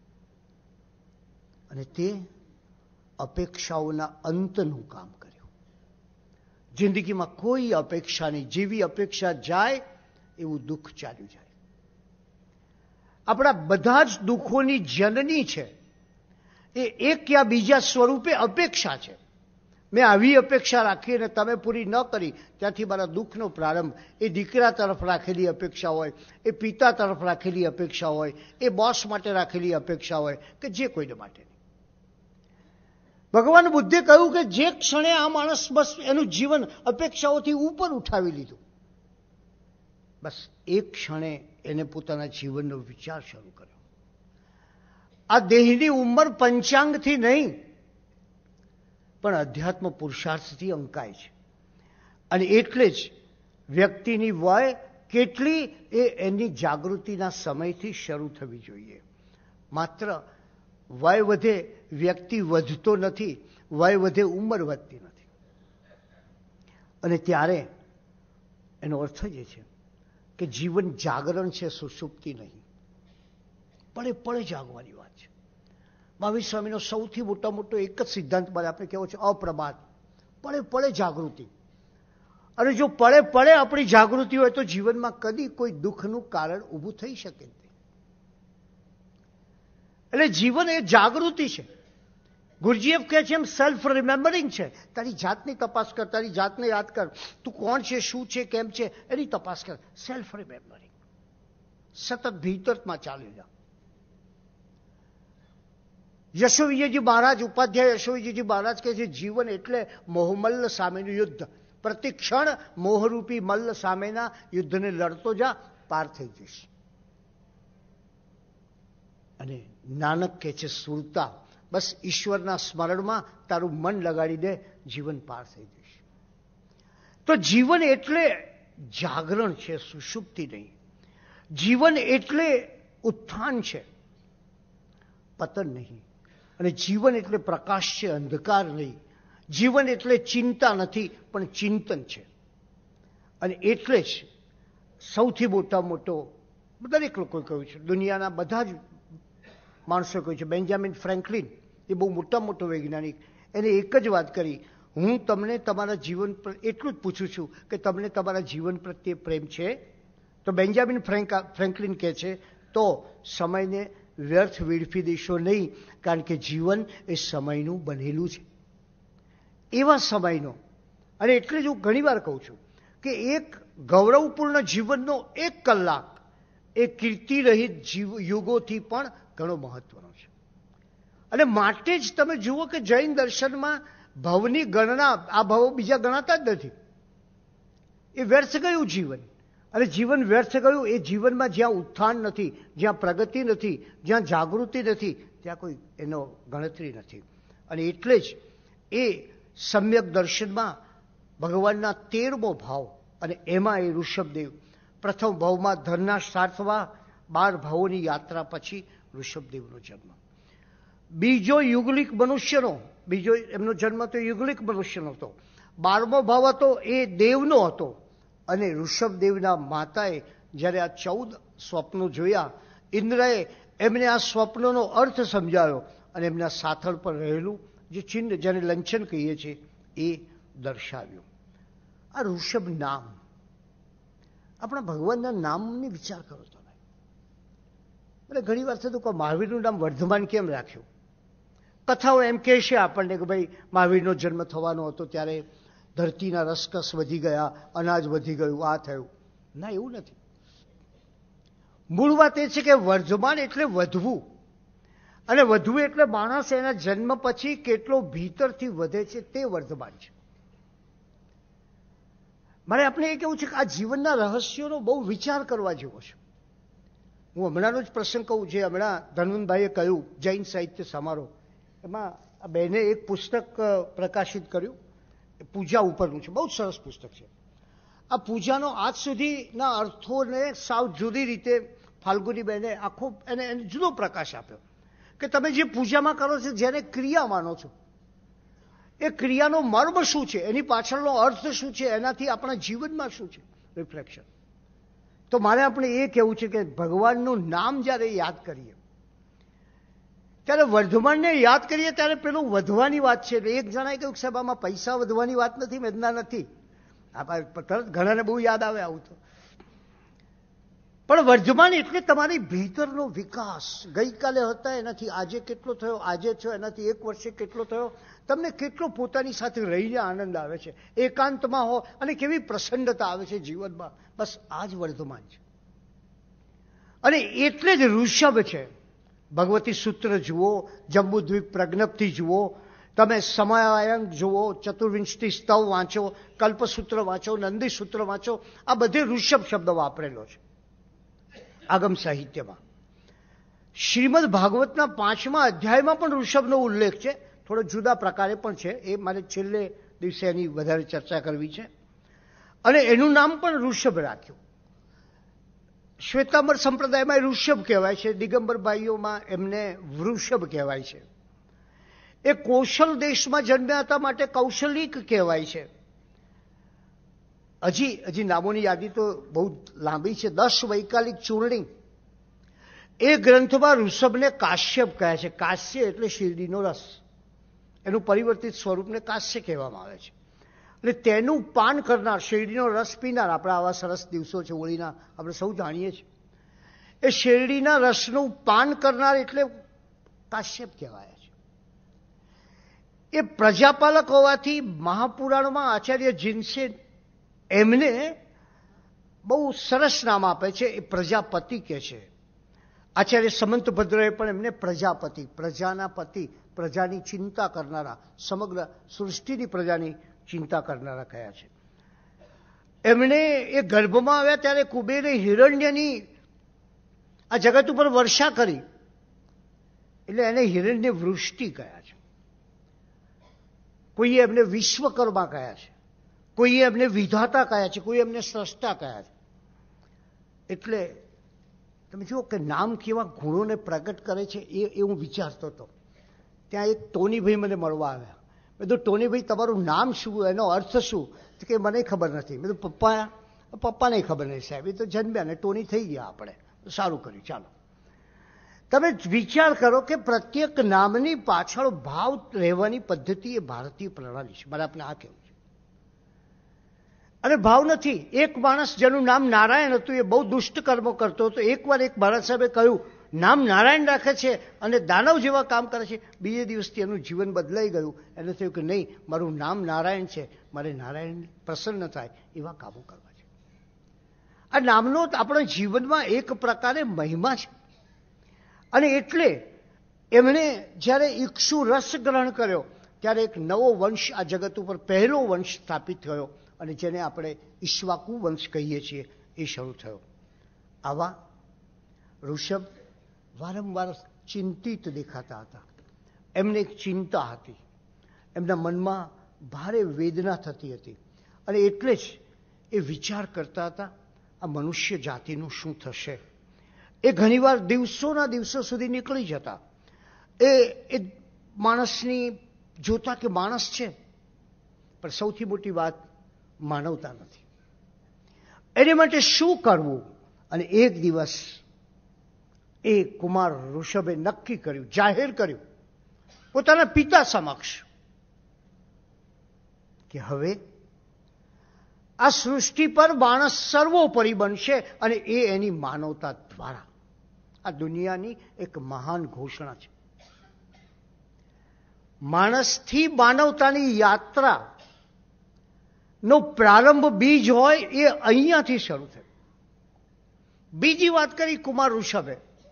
અને તે અપેક્ષાઓના અંતનું કામ કર્યું. જિંદગીમાં કોઈ અપેક્ષા નહીં, જેવી અપેક્ષા જાય એવું દુઃખ ચાલ્યું જાય. આપણા બધા જ દુઃખોની જનની છે એ એક યા બીજા સ્વરૂપે અપેક્ષા છે. મેં આવી અપેક્ષા રાખી અને તમે પૂરી ન કરી, ત્યાંથી મારા દુઃખનો પ્રારંભ. એ દીકરા તરફ રાખેલી અપેક્ષા હોય, એ પિતા તરફ રાખેલી અપેક્ષા હોય, એ બોસ માટે રાખેલી અપેક્ષા હોય, કે જે કોઈને માટે. ભગવાન બુદ્ધે કહ્યું કે જે ક્ષણે આ માણસ બસ એનું જીવન અપેક્ષાઓથી ઉપર ઉઠાવી લીધું, બસ એક ક્ષણે એને પોતાના જીવનનો વિચાર શરૂ કર્યો. આ દેહની ઉંમર પંચાંગથી નહીં પણ અધ્યાત્મ પુરુષાર્થથી અંકાય છે. અને એટલે જ વ્યક્તિની વય કેટલી એ એની જાગૃતિના સમયથી શરૂ થવી જોઈએ. માત્ર વય વધે વ્યક્તિ વધતો નથી, વય વધે ઉંમર વધતી નથી. અને ત્યારે એનો અર્થ જ એ છે કે જીવન જાગરણ છે, સુષુપ્તિ નહીં. પડે પડે જાગવાની વાત છે. મહાવીર સ્વામીનો સૌથી મોટો એક જ સિદ્ધાંત મારે આપણે કહેવો છે, અપ્રમાદ. પડે પડે જાગૃતિ. અને જો પડે પડે આપણી જાગૃતિ હોય તો જીવનમાં કદી કોઈ દુઃખનું કારણ ઊભું થઈ શકે નહીં. એટલે જીવન એ જાગૃતિ છે. ગુરુજીએફ કહે છે એમ સેલ્ફ રિમેમ્બરિંગ છે. તારી જાતની તપાસ કર, તારી જાતને યાદ કર, તું કોણ છે, શું છે, કેમ છે, એની તપાસ કર. Self remembering. સતત ભીતરમાં ચાલ્યું જા. યશોવિજયજી મહારાજ, ઉપાધ્યાય યશોવિજયજી મહારાજ કહે છે જીવન એટલે મોહમલ્લ સામેનું યુદ્ધ. પ્રતિક્ષણ મોહરૂપી મલ્લ સામેના યુદ્ધને લડતો જા, પાર થઈ જઈશ. અને નાનક કહે છે સુરતા, બસ ઈશ્વરના સ્મરણમાં તારું મન લગાડી દે, જીવન પાર થઈ જશે. તો જીવન એટલે જાગરણ છે, સુષુપ્તિ નહીં. જીવન એટલે ઉત્થાન છે, પતન નહીં. અને જીવન એટલે પ્રકાશ છે, અંધકાર નહીં. જીવન એટલે ચિંતા નથી પણ ચિંતન છે. અને એટલે જ સૌથી મોટો દરેક લોકોએ કહ્યું છે, દુનિયાના બધા જ માણસો કહ્યું છે, બેન્જામિન ફ્રેન્કલિન એ બહુ મોટો વૈજ્ઞાનિક, એને એક જ વાત કરી, હું તમને તમારા જીવન પર એટલું જ પૂછું છું કે તમને તમારા જીવન પ્રત્યે પ્રેમ છે? તો બેન્જામિન ફ્રેન્કલિન કહે છે તો સમયને વ્યર્થ વેડફી દેશો નહીં, કારણ કે જીવન એ સમયનું બનેલું છે, એવા સમયનો. અને એટલે જ હું ઘણીવાર કહું છું કે એક ગૌરવપૂર્ણ જીવનનો 1 કલાક એ કીર્તિરહિત યુગોથી પણ ઘણો મહત્વનો છે. અને માટે જ તમે જુઓ કે જૈન દર્શનમાં ભવની ગણના, આ ભવો બીજા ગણાતા જ નથી. એ વ્યર્થ ગયું જીવન. અને જીવન વ્યર્થ ગયું એ જીવનમાં જ્યાં ઉત્થાન નથી, જ્યાં પ્રગતિ નથી, જ્યાં જાગૃતિ નથી, ત્યાં કોઈ એનો ગણતરી નથી. અને એટલે જ એ સમ્યક દર્શનમાં ભગવાનના 13મો ભાવ, અને એમાં એ ઋષભદેવ પ્રથમ ભાવમાં ધનના સ્વાર્થમાં 12 ભાવોની યાત્રા પછી ઋષભદેવનો જન્મ. બીજો યુગલિક મનુષ્યનો, બીજો એમનો જન્મ તો યુગલિક મનુષ્યનો હતો. 12મો ભાવ હતો એ દેવનો હતો. અને ઋષભદેવના માતાએ જ્યારે આ 14 સ્વપ્નો જોયા, ઇન્દ્રએ એમને આ સ્વપ્નનો અર્થ સમજાવ્યો અને એમના સાથળ પર રહેલું જે ચિહ્ન, જેને લંચન કહીએ છીએ, એ દર્શાવ્યું. આ ઋષભ નામ, આપણા ભગવાનના નામની વિચાર કરો તમે. એટલે ઘણી વાર થતું કે મહાવીરનું નામ વર્ધમાન કેમ રાખ્યું? કથાઓ એમ કહે છે આપણને કે ભાઈ મહાવીરનો જન્મ થવાનો હતો ત્યારે ધરતીના રસકસ વધી ગયા, અનાજ વધી ગયું, આ થયું. ના, એવું નથી. મૂળ વાત એ છે કે વર્ધમાન એટલે વધવું, અને વધવું એટલે માણસ એના જન્મ પછી કેટલો ભીતરથી વધે છે તે વર્ધમાન છે. મારે આપણે એ કહેવું છે કે આ જીવનના રહસ્યોનો બહુ વિચાર કરવા જેવો છે. હું હમણાંનો જ પ્રસંગ કહું, જે હમણાં ધનવંતભાઈએ કહ્યું જૈન સાહિત્ય સમારોહ, એમાં આ બહેને એક પુસ્તક પ્રકાશિત કર્યું, પૂજા ઉપરનું છે. બહુ સરસ પુસ્તક છે. આ પૂજાનો આજ સુધીના અર્થોને સાવ જુદી રીતે ફાલ્ગુની બહેને આખો એને જુદો પ્રકાશ આપ્યો કે તમે જે પૂજામાં કરો છો, જેને ક્રિયા માનો છો, એ ક્રિયાનો મર્મ શું છે, એની પાછળનો અર્થ શું છે, એનાથી આપણા જીવનમાં શું છે રિફ્લેક્શન. તો મારે આપણે એ કહેવું છે કે ભગવાનનું નામ જ્યારે યાદ કરીએ ત્યારે વર્ધમાનને યાદ કરીએ ત્યારે પેલું વધવાની વાત છે. એક જણાએ કહ્યું કે સાહેબ આમાં પૈસા વધવાની વાત નથી, વેદના નથી. તરત ઘણાને બહુ યાદ આવે આવું તો. પણ વર્ધમાન એટલે તમારી ભીતરનો વિકાસ. ગઈકાલે હતા એનાથી આજે કેટલો થયો, આજે છો એનાથી 1 વર્ષે કેટલો થયો, તમને કેટલો પોતાની સાથે રહીને આનંદ આવે છે, એકાંતમાં હો, અને કેવી પ્રસન્નતા આવે છે જીવનમાં. બસ આ જ વર્ધમાન છે. અને એટલે જ ઋષભ છે. ભગવતી સૂત્ર જુઓ, જંબુદ્વીપ પ્રજ્ઞપ્તિ જુઓ, તમે સમયાયન જુઓ, ચતુર્વિંશતિ સ્તવ વાંચો, કલ્પસૂત્ર વાંચો, નંદી સૂત્ર વાંચો, આ બધે ઋષભ શબ્દ વાપરેલો છે આગમ સાહિત્યમાં. શ્રીમદ ભાગવતના 5મા અધ્યાયમાં પણ ઋષભનો ઉલ્લેખ છે, થોડો જુદા પ્રકારે પણ છે. એ મારે છેલ્લે દિવસે એની વધારે ચર્ચા કરવી છે. અને એનું નામ પણ ઋષભ રાખ્યું. શ્વેતાંબર સંપ્રદાયમાં ઋષભ કહેવાય છે, દિગંબર ભાઈઓમાં એમને વૃષભ કહેવાય છે. એ કૌશલ દેશમાં જન્મ્યા હતા માટે કૌશલિક કહેવાય છે. હજી નામોની યાદી તો બહુ લાંબી છે. 10 વૈકાલિક ચૂર્ણી એ ગ્રંથમાં ઋષભને કાશ્યપ કહે છે. કાશ્ય એટલે શિરડીનો રસ, એનું પરિવર્તિત સ્વરૂપને કાશ્ય કહેવામાં આવે છે. એટલે તેનું પાન કરનાર, શેરડીનો રસ પીનાર, આપણા આવા સરસ દિવસો છે હોળીના, આપણે સૌ જાણીએ છીએ, એ શેરડીના રસનું પાન કરનાર એટલે કાશ્યપ કહેવાય છે. એ પ્રજાપાલક હોવાથી મહાપુરાણમાં આચાર્ય જીનસે એમને બહુ સરસ નામ આપે છે, એ પ્રજાપતિ કહે છે. આચાર્ય સમંતભદ્રએ પણ એમને પ્રજાપતિ, પ્રજાના પતિ, પ્રજાની ચિંતા કરનારા, સમગ્ર સૃષ્ટિની પ્રજાની ચિંતા કરનારા કયા છે. એમણે એ ગર્ભમાં આવ્યા ત્યારે કુબેરે હિરણ્યની આ જગત ઉપર વર્ષા કરી, એટલે એને હિરણ્ય વૃષ્ટિ કહ્યા છે. કોઈએ એમને વિશ્વકર્મા કહ્યા છે, કોઈએ એમને વિધાતા કહ્યા છે, કોઈ એમને સ્રષ્ટા કહ્યા છે. એટલે તમે જુઓ કે નામ કેવા ગુણોને પ્રગટ કરે છે. એ હું વિચારતો હતો. ત્યાં એક ટોનીભાઈ મને મળવા આવ્યા. મેં કીધું ટોનીભાઈ તમારું નામ શું, એનો અર્થ શું? તો કે મને ખબર નથી. મેં કીધું પપ્પાને ખબર નહીં સાહેબ, એ તો જન્મ્યા ને ટોની થઈ ગયા. આપણે સારું કર્યું. ચાલો તમે વિચાર કરો કે પ્રત્યેક નામની પાછળ ભાવ રહેવાની પદ્ધતિ એ ભારતીય પ્રણાલી છે. મારે આપણે આ કહેવું છે. અને ભાવ નથી. એક માણસ જેનું નામ નારાયણ હતું, એ બહુ દુષ્ટ કર્મો કરતો હતો. એકવાર એક મહારાજ સાહેબે કહ્યું નામ નારાયણ રાખે છે અને દાનવ જેવા કામ કરે છે, બીજે દિવસથી એનું જીવન બદલાઈ ગયું. એને થયું કે નહીં, મારું નામ નારાયણ છે, મારે નારાયણ પ્રસન્ન થાય એવા કામો કરવા છે. આ નામનો આપણા જીવનમાં એક પ્રકારે મહિમા છે. અને એટલે એમણે જ્યારે ઇક્ષુ રસ ગ્રહણ કર્યો ત્યારે એક નવો વંશ આ જગત ઉપર પહેલો વંશ સ્થાપિત થયો અને જેને આપણે ઈક્ષ્વાકુ વંશ કહીએ છીએ એ શરૂ થયો. આવા ઋષભ વારંવાર ચિંતિત દેખાતા હતા. એમને એક ચિંતા હતી, એમના મનમાં ભારે વેદના થતી હતી અને એટલે જ એ વિચાર કરતા હતા આ મનુષ્ય જાતિનું શું થશે. એ ઘણીવાર દિવસોના દિવસો સુધી નીકળી જતા. એ માણસની જોતા કે માણસ છે, પણ સૌથી મોટી વાત માનવતા નથી. એની માટે શું કરવું? અને એક દિવસ એ કુમાર ઋષભે નક્કી કર્યું, જાહેર કર્યું પોતાના પિતા સમક્ષ કે હવે આ સૃષ્ટિ પર માણસ સર્વોપરી બનશે અને એ એની માનવતા દ્વારા. આ દુનિયાની એક મહાન ઘોષણા છે. માણસથી માનવતાની યાત્રા નો પ્રારંભ બીજ હોય એ અહીંયાથી શરૂ થયો. બીજી વાત કરી કુમાર ઋષભે.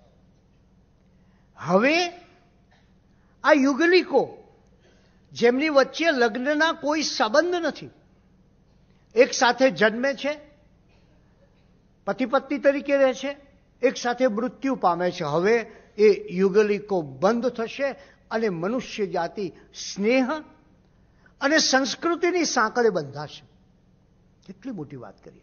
હવે આ યુગલિકો જેમની વચ્ચે લગ્નના કોઈ સંબંધ નથી, એક સાથે જન્મે છે, પતિ પત્ની તરીકે રહે છે, એક સાથે મૃત્યુ પામે છે. હવે એ યુગલિકો બંધ થશે અને મનુષ્ય જાતિ સ્નેહ અને સંસ્કૃતિની સાંકળે બંધાશે. કેટલી મોટી વાત કરી.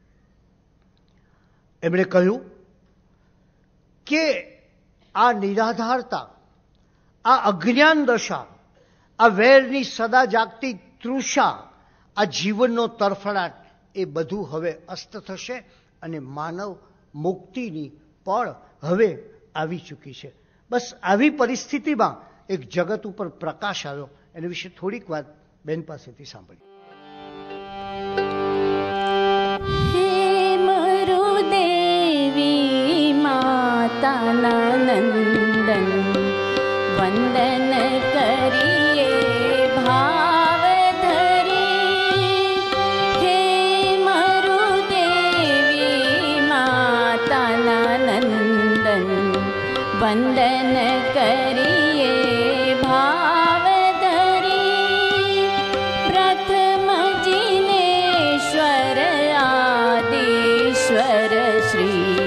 એમણે કહ્યું કે આ નિરાધારતા, આ અજ્ઞાન દશા, આ વેરની સદા જાગતી તૃષા, આ જીવનનો તરફડાટ એ બધું હવે અસ્ત થશે અને માનવ મુક્તિની પળ હવે આવી ચૂકી છે. બસ આવી પરિસ્થિતિમાં એક જગત ઉપર પ્રકાશ આવ્યો. એના વિશે થોડીક વાત બેન પાસેથી સાંભળી. માતાના નંદન વંદન કરીએ ભાવ ધરી. હે મરુદેવી માતાના નંદન વંદન કરીએ ભાવ ધરી. પ્રથમ જીનેશ્વર આદિશ્વર શ્રી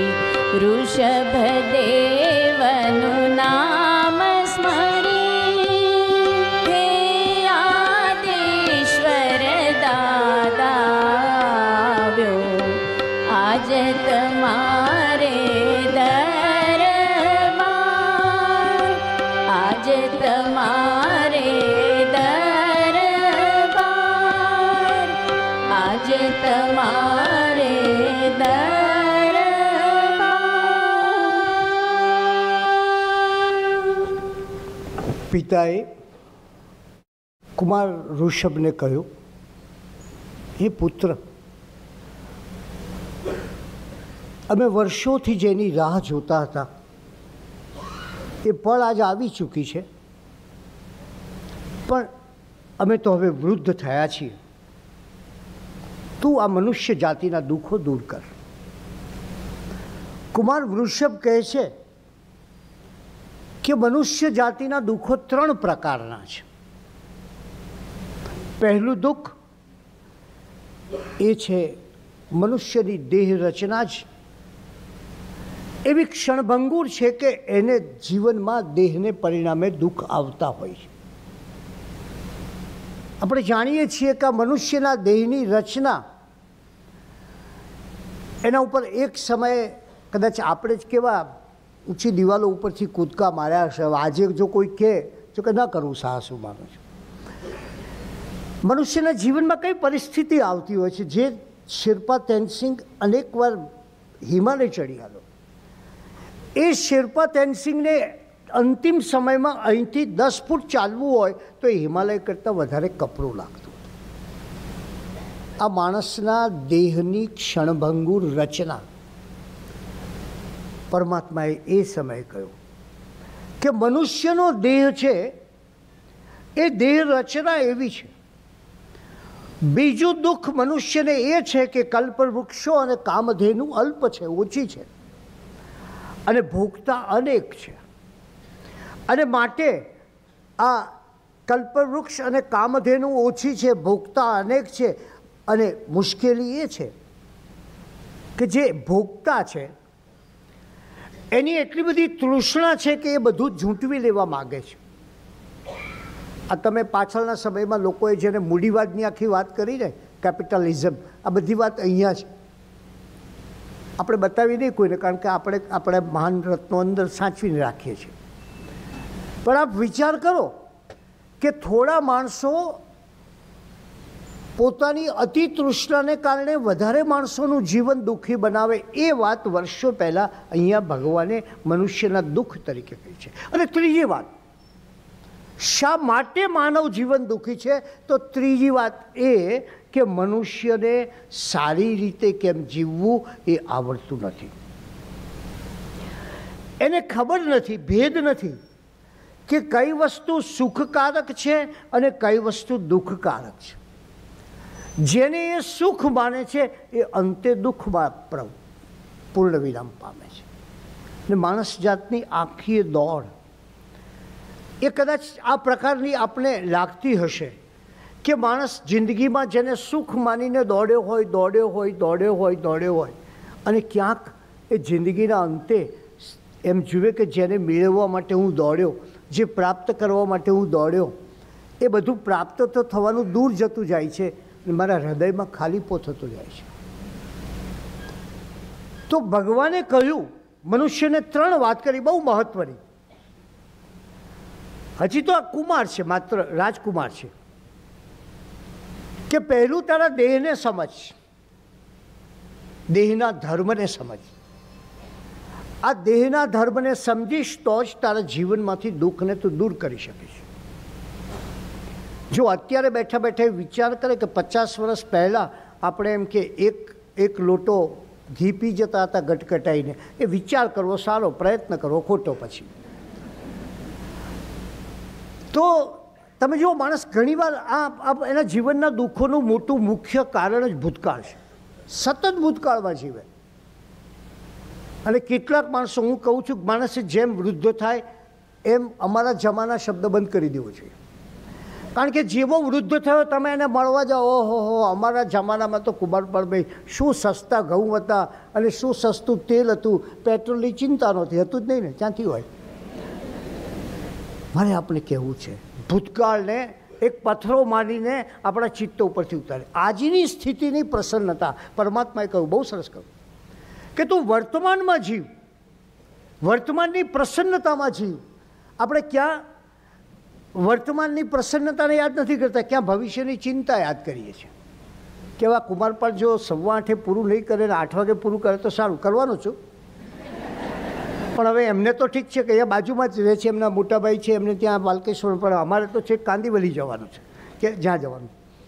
ઋષભદેવનું નામ સ્મરી. હે આદેશ્વર દાદાવ્યો આજ તમારે દરબાર. આજ તમારે દરબાર. આજ તમારે પિતાએ કુમાર ઋષભને કહ્યું, હે પુત્ર, અમે વર્ષોથી જેની રાહ જોતા હતા એ પળ આજ આવી ચૂકી છે, પણ અમે તો હવે વૃદ્ધ થયા છીએ. તું આ મનુષ્ય જાતિના દુઃખો દૂર કર. કુમાર વૃષભ કહે છે કે મનુષ્ય જાતિના દુઃખો 3 પ્રકારના છે. પહેલું દુઃખ એ છે મનુષ્યની દેહ રચના જ એવી ક્ષણભંગુર છે કે એને જીવનમાં દેહને પરિણામે દુઃખ આવતા હોય છે. આપણે જાણીએ છીએ કે આ મનુષ્યના દેહની રચના એના ઉપર એક સમયે કદાચ આપણે જ કેવા ઊંચી દિવાલો ઉપરથી કૂદકા માર્યા હશે. આજે જો કોઈ કહે તો કે ન કરવું સાહસું માનું છું. મનુષ્યના જીવનમાં કઈ પરિસ્થિતિ આવતી હોય છે. જે શેરપા તેનસિંગ અનેકવાર હિમાલય ચડી આવ્યો, એ શેરપા તેનસિંગને અંતિમ સમયમાં અહીંથી 10 ફૂટ ચાલવું હોય તો એ હિમાલય કરતાં વધારે કપરું લાગતું. આ માણસના દેહની ક્ષણભંગુર રચના પરમાત્માએ એ સમયે કહ્યું કે મનુષ્યનો દેહ છે એ દેહ રચના એવી છે. બીજું દુઃખ મનુષ્યને એ છે કે કલ્પવૃક્ષો અને કામધેનુ અલ્પ છે, ઓછી છે, અને ભોગતા અનેક છે. અને માટે આ કલ્પવૃક્ષ અને કામધેનુ ઓછી છે, ભોગતા અનેક છે. અને મુશ્કેલી એ છે કે જે ભોગતા છે એની એટલી બધી તૃષ્ણા છે કે એ બધું ઝૂંટવી લેવા માગે છે. આ તમે પાછળના સમયમાં લોકોએ જેને મૂડીવાદની આખી વાત કરી ને, કેપિટલિઝમ, આ બધી વાત અહીંયા છે. આપણે બતાવી નહીં કોઈને, કારણ કે આપણે મહાન રત્નો અંદર સાચવીને રાખીએ છીએ. પણ આપ વિચાર કરો કે થોડા માણસો પોતાની અતિ તૃષ્ણાને કારણે વધારે માણસોનું જીવન દુઃખી બનાવે, એ વાત વર્ષો પહેલાં અહીંયા ભગવાને મનુષ્યના દુઃખ તરીકે કહી છે. અને ત્રીજી વાત, શા માટે માનવ જીવન દુઃખી છે? તો ત્રીજી વાત એ કે મનુષ્યને સારી રીતે કેમ જીવવું એ આવડતું નથી. એને ખબર નથી, ભેદ નથી કે કઈ વસ્તુ સુખકારક છે અને કઈ વસ્તુ દુઃખકારક છે. જેને એ સુખ માને છે એ અંતે દુઃખમાં પૂર્ણ વિરામ પામે છે. ને માણસ જાતની આખી દોડ એ કદાચ આ પ્રકારની આપણે લાગતી હશે કે માણસ જિંદગીમાં જેને સુખ માનીને દોડ્યો હોય અને ક્યાંક એ જિંદગીના અંતે એમ જુએ કે જેને મેળવવા માટે હું દોડ્યો, જે પ્રાપ્ત કરવા માટે હું દોડ્યો, એ બધું પ્રાપ્ત તો થવાનું દૂર જતું જાય છે અને મારા હૃદયમાં ખાલીપો થતો જાય છે. તો ભગવાને કહ્યું, મનુષ્યને 3 વાત કરી બહુ મહત્વની. હજી તો આ કુમાર છે, માત્ર રાજકુમાર છે, કે પહેલું તારા દેહને સમજ, દેહના ધર્મને સમજ. આ દેહના ધર્મને સમજીશ તો જ તારા જીવનમાંથી દુઃખને તું દૂર કરી શકીશ. જો અત્યારે બેઠા બેઠા વિચાર કરે કે 50 વર્ષ પહેલાં આપણે એમ કે એક લોટો ઘી પી જતા હતા ગટગટાઈને, એ વિચાર કરવો સારો, પ્રયત્ન કરવો ખોટો. પછી તો તમે જુઓ, માણસ ઘણીવાર આ એના જીવનના દુઃખોનું મોટું મુખ્ય કારણ જ ભૂતકાળ છે. સતત ભૂતકાળમાં જીવે. અને કેટલાક માણસો, હું કહું છું, માણસે જેમ વૃદ્ધ થાય એમ અમારા જમાના શબ્દ બંધ કરી દેવો જોઈએ. કારણ કે જેવો વૃદ્ધ થયો તમે એને મળવા જાઓ, ઓહો અમારા જમાનામાં તો કુમારપાળભાઈ શું સસ્તા ઘઉં હતા અને શું સસ્તું તેલ હતું, પેટ્રોલની ચિંતા નહોતી. હતું જ નહીં ને, ક્યાંથી હોય? મારે આપણે કહેવું છે, ભૂતકાળને એક પથ્થરો મારીને આપણા ચિત્ત ઉપરથી ઉતારે. આજની સ્થિતિની પ્રસન્નતા, પરમાત્માએ કહ્યું, બહુ સરસ કહ્યું, કે તું વર્તમાનમાં જીવ, વર્તમાનની પ્રસન્નતામાં જીવ. આપણે ક્યાં વર્તમાનની પ્રસન્નતાને યાદ નથી કરતા, ક્યાં ભવિષ્યની ચિંતા યાદ કરીએ છીએ. કે આ કુમારપાળ જો 8:15 પૂરું નહીં કરે ને 8 વાગે પૂરું કરે તો સારું, કરવાનું છું. પણ હવે એમને તો ઠીક છે કે અહીંયા બાજુમાં જ રહે છે, એમના મોટાભાઈ છે, એમને ત્યાં બાલકેશ્વર, પણ અમારે તો છેક કાંદીવલી જવાનું છે કે જ્યાં જવાનું.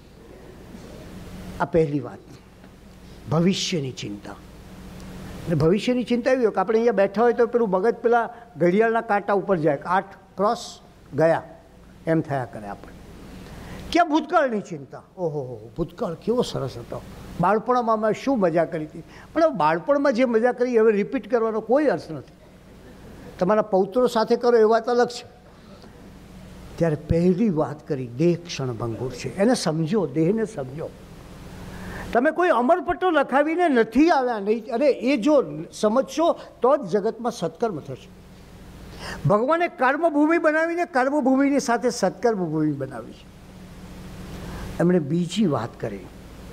આ પહેલી વાત, ભવિષ્યની ચિંતા. અને ભવિષ્યની ચિંતા એવી હોય કે આપણે અહીંયા બેઠા હોય તો પેલું મગજ પેલા ઘડિયાળના કાંટા ઉપર જાય, 8 ક્રોસ ગયા એમ થયા કરે આપણે. ક્યાં ભૂતકાળની ચિંતા, ઓહો ભૂતકાળ કેવો સરસ હતો, બાળપણમાં અમે શું મજા કરી હતી. પણ બાળપણમાં જે મજા કરી હવે રિપીટ કરવાનો કોઈ અર્થ નથી. તમારા પૌત્રો સાથે કરો એ વાત અલગ છે. ત્યારે પહેલી વાત કરી, દેહ ક્ષણભંગુર છે, એને સમજો, દેહને સમજો. તમે કોઈ અમરપટ્ટો લખાવીને નથી આવ્યા નહીં, અને એ જો સમજશો તો જ જગતમાં સત્કર્મ થશે. ભગવાને કર્મભૂમિ બનાવીને કર્મભૂમિની સાથે સત્કર્મભૂમિ બનાવી છે. એમણે બીજી વાત કરી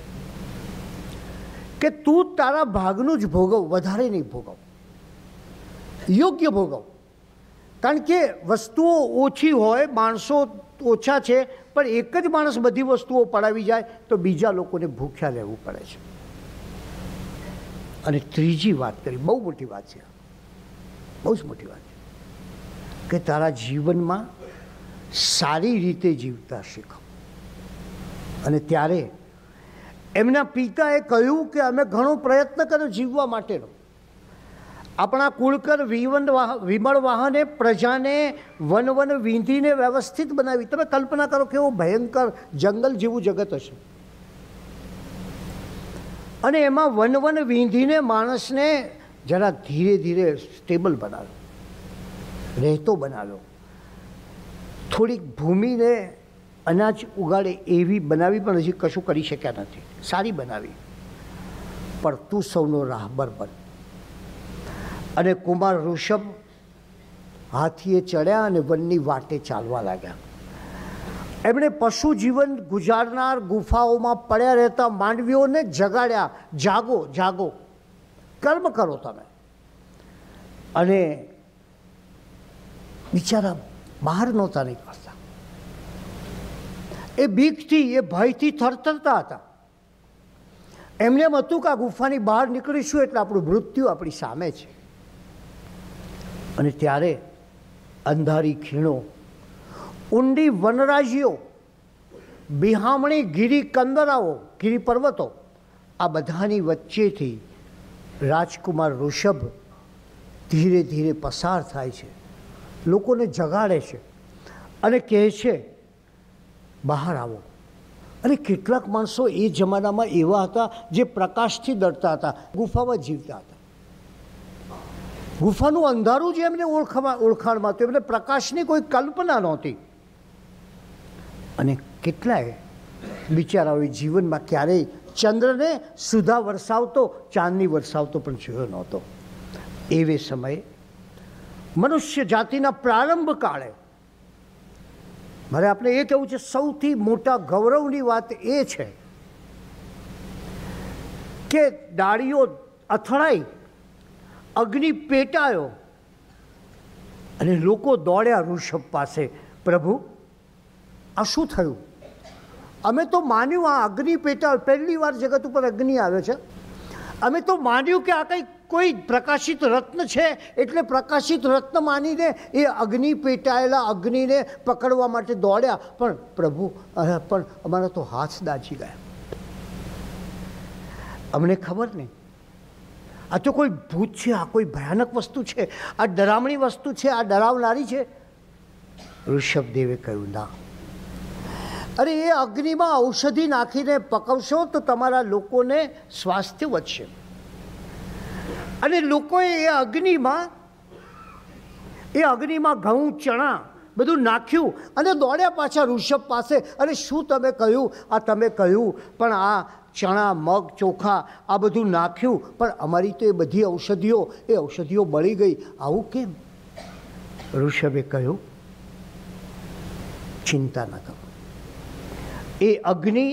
કે તું તારા ભાગનું જ ભોગવ, વધારે નહીં ભોગવ, યોગ્ય ભોગવ. કારણ કે વસ્તુઓ ઓછી હોય, માણસો ઓછા છે, પણ એક જ માણસ બધી વસ્તુઓ પડાવી જાય તો બીજા લોકોને ભૂખ્યા રહેવું પડે છે. અને ત્રીજી વાત કરી, બહુ મોટી વાત છે, બહુ જ મોટી વાત છે, કે તારા જીવનમાં સારી રીતે જીવતા શીખો. અને ત્યારે એમના પિતાએ કહ્યું કે અમે ઘણો પ્રયત્ન કર્યો જીવવા માટેનો, આપણા કુળકર વિમળ વાહને પ્રજાને વન વન વીંધીને વ્યવસ્થિત બનાવી. તમે કલ્પના કરો કેવો ભયંકર જંગલ જેવું જગત હશે, અને એમાં વન વન વીંધીને માણસને જરા ધીરે ધીરે સ્ટેબલ બનાવ્યો, રહેતો બનાવ્યો. થોડીક ભૂમિને અનાજ ઉગાડે એવી બનાવી, પણ હજી કશું કરી શક્યા નથી. સારી બનાવી, પણ તું સૌનો રાહબર બન. અને કુમાર ઋષભ હાથીએ ચડ્યા અને વનની વાટે ચાલવા લાગ્યા. એમણે પશુ જીવન ગુજારનાર ગુફાઓમાં પડ્યા રહેતા માનવીઓને જગાડ્યા, જાગો જાગો, કર્મ કરો તમે. અને બિચારા બહાર નહોતા નીકળતા. એ બીકથી, એ ભયથી થરથરતા હતા. એમને એમ હતું કે આ ગુફાની બહાર નીકળીશું એટલે આપણું મૃત્યુ આપણી સામે છે. અને ત્યારે અંધારી ખીણો, ઊંડી વનરાજીઓ, બિહામણી ગિરી કંદરાઓ, ગિરી પર્વતો, આ બધાની વચ્ચેથી રાજકુમાર ઋષભ ધીરે ધીરે પસાર થાય છે, લોકોને જગાડે છે અને કહે છે બહાર આવો. અને કેટલાક માણસો એ જમાનામાં એવા હતા જે પ્રકાશથી ડરતા હતા, ગુફામાં જીવતા હતા. ગુફાનું અંધારું જે એમને ઓળખાણમાં હતું, એમને પ્રકાશની કોઈ કલ્પના નહોતી. અને કેટલાય બિચારાઓએ જીવનમાં ક્યારેય ચંદ્રને સુધા વરસાવતો, ચાંદની વરસાવતો પણ જોયો નહોતો. એવે સમયે મનુષ્ય જાતિના પ્રારંભ કાળે, મારે આપણે એ કહેવું છે, સૌથી મોટા ગૌરવની વાત એ છે કે ડાળીઓ અથડાઈ, અગ્નિ પેટાયો અને લોકો દોડ્યા ઋષભ પાસે. પ્રભુ, આ શું થયું? અમે તો માન્યું આ અગ્નિ પેટાયો, પહેલી વાર જગત ઉપર અગ્નિ આવે છે. અમે તો માન્યું કે આ કંઈ કોઈ પ્રકાશિત રત્ન છે, એટલે પ્રકાશિત રત્ન માનીને એ અગ્નિ પેટાયેલા અગ્નિને પકડવા માટે દોડ્યા. પણ પ્રભુ, પણ અમારા તો હાથ દાઝી ગયા. અમને ખબર નહીં, આ તો કોઈ ભૂત છે, આ કોઈ ભયાનક વસ્તુ છે, આ ડરામણી વસ્તુ છે, આ ડરાવનારી છે. ઋષભદેવે કહ્યું, ના, અરે એ અગ્નિમાં ઔષધિ નાખીને પકવશો તો તમારા લોકોને સ્વાસ્થ્ય વધશે. અને લોકોએ એ અગ્નિમાં ઘઉં, ચણા બધું નાખ્યું અને દોડ્યા પાછા ઋષભ પાસે. અને શું તમે કહ્યું? આ તમે કહ્યું, પણ આ ચણા, મગ, ચોખા આ બધું નાખ્યું, પણ અમારી તો એ બધી ઔષધિઓ બળી ગઈ. આવું કેમ? ઋષભે કહ્યું, ચિંતા ન કરો. એ અગ્નિ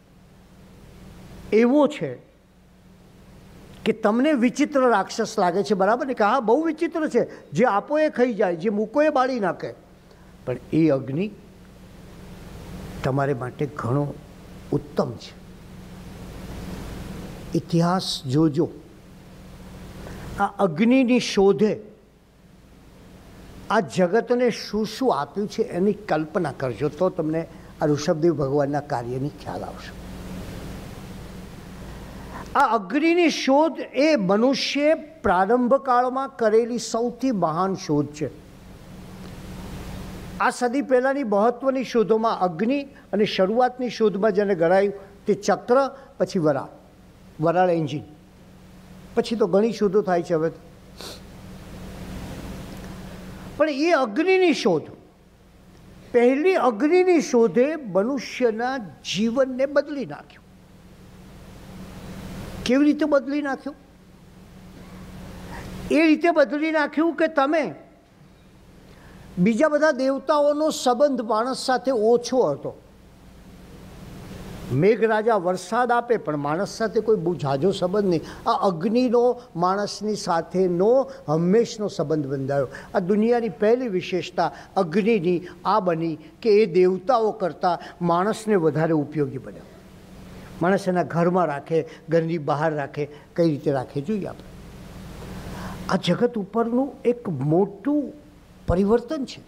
એવો છે કે તમને વિચિત્ર રાક્ષસ લાગે છે, બરાબર ને? કે હા, બહુ વિચિત્ર છે, જે આપો એ ખાઈ જાય, જે મૂકો એ બાળી નાખે. પણ એ અગ્નિ તમારે માટે ઘણો ઉત્તમ છે. ઇતિહાસ જોજો, આ અગ્નિની શોધે આ જગતને શું શું આપ્યું છે એની કલ્પના કરજો, તો તમને આ ઋષભદેવ ભગવાનના કાર્યની ખ્યાલ આવશે. આ અગ્નિની શોધ એ મનુષ્યે પ્રારંભ કાળમાં કરેલી સૌથી મહાન શોધ છે. આ સદી પહેલાંની મહત્વની શોધોમાં અગ્નિ અને શરૂઆતની શોધમાં જેને ગણાયું તે ચક્ર, પછી વરાળ એન્જિન, પછી તો ઘણી શોધો થાય છે હવે. પણ એ અગ્નિની શોધ, પહેલી અગ્નિની શોધે મનુષ્યના જીવનને બદલી નાખ્યું. કેવી રીતે બદલી નાખ્યું? એ રીતે બદલી નાખ્યું કે તમે બીજા બધા દેવતાઓનો સંબંધ માણસ સાથે ઓછો હતો. મેઘરાજા વરસાદ આપે, પણ માણસ સાથે કોઈ બહુ ઝાઝો સંબંધ નહીં. આ અગ્નિનો માણસની સાથેનો હંમેશનો સંબંધ બંધાયો. આ દુનિયાની પહેલી વિશેષતા અગ્નિની આ બની કે એ દેવતાઓ કરતાં માણસને વધારે ઉપયોગી બન્યો. માણસ એના ઘરમાં રાખે, ઘરની બહાર રાખે, કઈ રીતે રાખે જોઈએ આપણે. આ જગત ઉપરનું એક મોટું પરિવર્તન છે.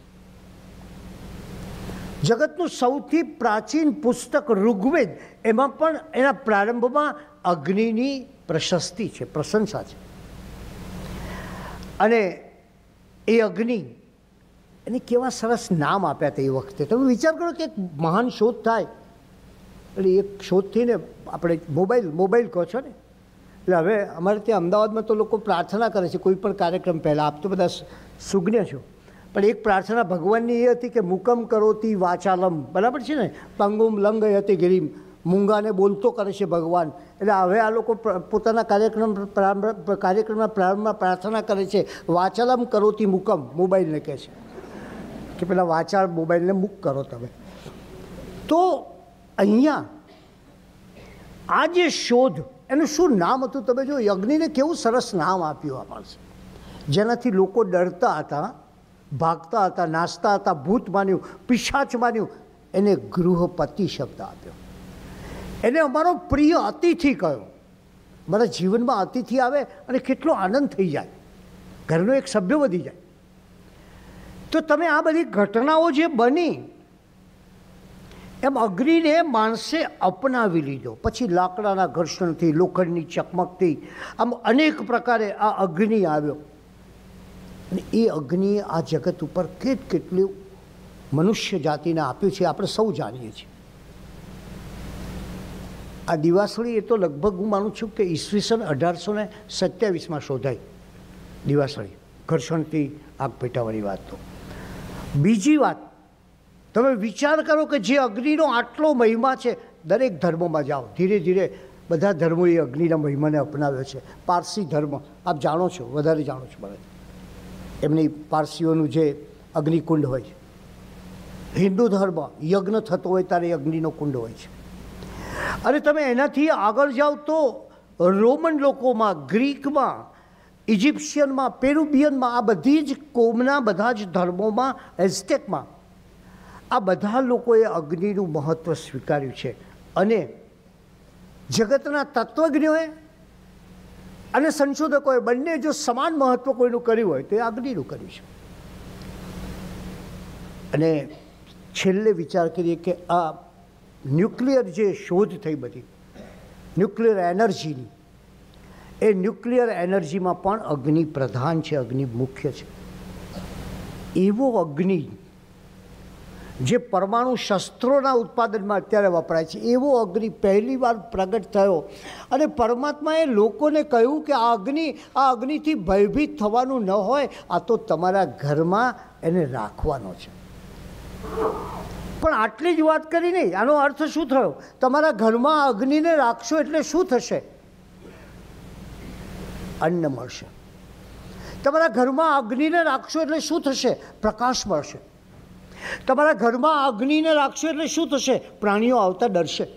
જગતનું સૌથી પ્રાચીન પુસ્તક ઋગ્વેદ, એમાં પણ એના પ્રારંભમાં અગ્નિની પ્રશસ્તિ છે, પ્રશંસા છે. અને એ અગ્નિ એને કેવા સરસ નામ આપ્યા હતા એ વખતે. તમે વિચાર કરો કે એક મહાન શોધ થાય, એટલે એક શોધથી ને આપણે મોબાઈલ કહો છો ને, એટલે હવે અમારે ત્યાં અમદાવાદમાં તો લોકો પ્રાર્થના કરે છે કોઈ પણ કાર્યક્રમ પહેલાં. આપ તો બધા સુજ્ઞ છો, પણ એક પ્રાર્થના ભગવાનની એ હતી કે મુકમ કરોતી વાચાલમ, બરાબર છે ને, પંગુમ લંગ હતી ગિરીમ, મૂંગાને બોલતો કરે છે ભગવાન. એટલે હવે આ લોકો પોતાના કાર્યક્રમના પ્રારંભમાં પ્રાર્થના કરે છે વાચાલમ કરોતી મુકમ, મોબાઈલને કહે છે કે પેલા વાચાળ મોબાઈલને મુક કરો તમે. તો અહીંયા આ જે શોધ, એનું શું નામ હતું તમે જો, અગ્નિને કેવું સરસ નામ આપ્યું આ માણસે, જેનાથી લોકો ડરતા હતા, ભાગતા હતા, નાચતા હતા, ભૂત માન્યું, પિશાચ માન્યું. એને ગૃહપતિ શબ્દ આપ્યો. એને અમારો પ્રિય અતિથિ કહ્યો. મારા જીવનમાં અતિથિ આવે અને કેટલો આનંદ થઈ જાય, ઘરનો એક સભ્ય વધી જાય. તો તમે આ બધી ઘટનાઓ જે બની, એમ અગ્નિને માણસે અપનાવી લીધો. પછી લાકડાના ઘર્ષણથી, લોખંડની ચકમકથી, આમ અનેક પ્રકારે આ અગ્નિ આવ્યો. અને એ અગ્નિએ આ જગત ઉપર કેટલું મનુષ્ય જાતિને આપ્યું છે આપણે સૌ જાણીએ છીએ. આ દિવાસળી એ તો લગભગ હું માનું છું કે ઈસવીસન 1827માં શોધાઈ દિવાસળી, ઘર્ષણથી આગ પેટાવાની વાત. તો બીજી વાત, તમે વિચાર કરો કે જે અગ્નિનો આટલો મહિમા છે, દરેક ધર્મમાં જાઓ, ધીરે ધીરે બધા ધર્મોએ અગ્નિના મહિમાને અપનાવ્યો છે. પારસી ધર્મ આપ જાણો છો, વધારે જાણો છો મને, એમની પારસીઓનું જે અગ્નિકુંડ હોય છે. હિન્દુ ધર્મ યજ્ઞ થતો હોય ત્યારે અગ્નિનો કુંડ હોય છે. અને તમે એનાથી આગળ જાઓ તો રોમન લોકોમાં, ગ્રીકમાં, ઇજિપ્શિયનમાં, પેરુબિયનમાં, આ બધી જ કોમના બધા જ ધર્મોમાં, એઝટેકમાં, આ બધા લોકોએ અગ્નિનું મહત્ત્વ સ્વીકાર્યું છે. અને જગતના તત્વજ્ઞોએ અને સંશોધકોએ બંને જો સમાન મહત્ત્વ કોઈનું કર્યું હોય તો એ અગ્નિનું કર્યું છે. અને છેલ્લે વિચાર કરીએ કે આ ન્યુક્લિયર જે શોધ થઈ બધી, ન્યુક્લિયર એનર્જીની, એ ન્યુક્લિયર એનર્જીમાં પણ અગ્નિ પ્રધાન છે, અગ્નિ મુખ્ય છે. એવો અગ્નિ જે પરમાણુ શસ્ત્રોના ઉત્પાદનમાં અત્યારે વપરાય છે, એવો અગ્નિ પહેલી વાર પ્રગટ થયો. અને પરમાત્માએ લોકોને કહ્યું કે આ અગ્નિથી ભયભીત થવાનું ન હોય, આ તો તમારા ઘરમાં એને રાખવાનો છે. પણ આટલી જ વાત કરી નહીં, આનો અર્થ શું થયો? તમારા ઘરમાં અગ્નિને રાખશો એટલે શું થશે? અન્ન મળશે. તમારા ઘરમાં અગ્નિને રાખશો એટલે શું થશે? પ્રકાશ મળશે. તમારા ઘરમાં અગ્નિને રાખશો એટલે શું થશે? પ્રાણીઓ આવતા ડરશે.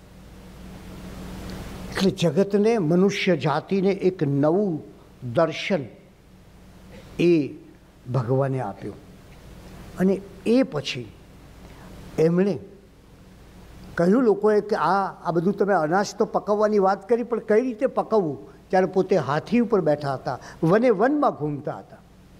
એટલે જગતને, મનુષ્ય જાતિને એક નવું દર્શન એ ભગવાને આપ્યું. અને એ પછી એમણે કહ્યું લોકોએ કે આ બધું તમે અનાજ તો પકવવાની વાત કરી, પણ કઈ રીતે પકવવું? ત્યારે પોતે હાથી ઉપર બેઠા હતા, વનમાં ઘૂમતા હતા,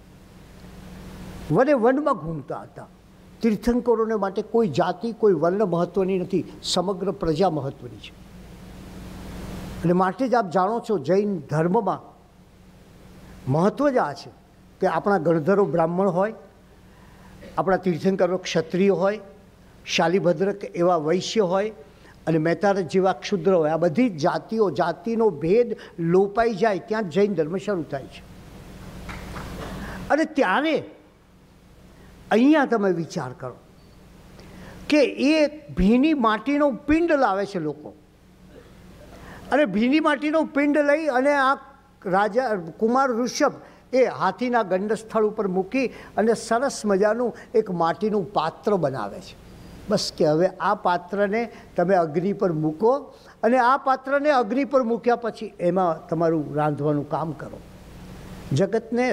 વનમાં ઘૂમતા હતા. તીર્થંકરોને માટે કોઈ જાતિ, કોઈ વર્ણ મહત્ત્વની નથી, સમગ્ર પ્રજા મહત્ત્વની છે. અને માટે જ આપ જાણો છો જૈન ધર્મમાં મહત્ત્વ જ આ છે કે આપણા ગણધરો બ્રાહ્મણ હોય, આપણા તીર્થંકરો ક્ષત્રિય હોય, શાલિભદ્ર એવા વૈશ્ય હોય, અને મહેતારજ જેવા ક્ષુદ્ર હોય. આ બધી જાતિઓ, જાતિનો ભેદ લોપાઈ જાય ત્યાં જૈન ધર્મ શરૂ થાય છે. અને ત્યારે અહીંયા તમે વિચાર કરો કે એ ભીની માટીનો પિંડ લાવે છે લોકો, અને ભીની માટીનો પિંડ લઈ અને આ રાજા કુમાર ઋષભ એ હાથીના ગંડસ્થળ ઉપર મૂકી અને સરસ મજાનું એક માટીનું પાત્ર બનાવે છે. બસ કે હવે આ પાત્રને તમે અગ્નિ પર મૂકો, અને આ પાત્રને અગ્નિ પર મૂક્યા પછી એમાં તમારું રાંધવાનું કામ કરો. જગતને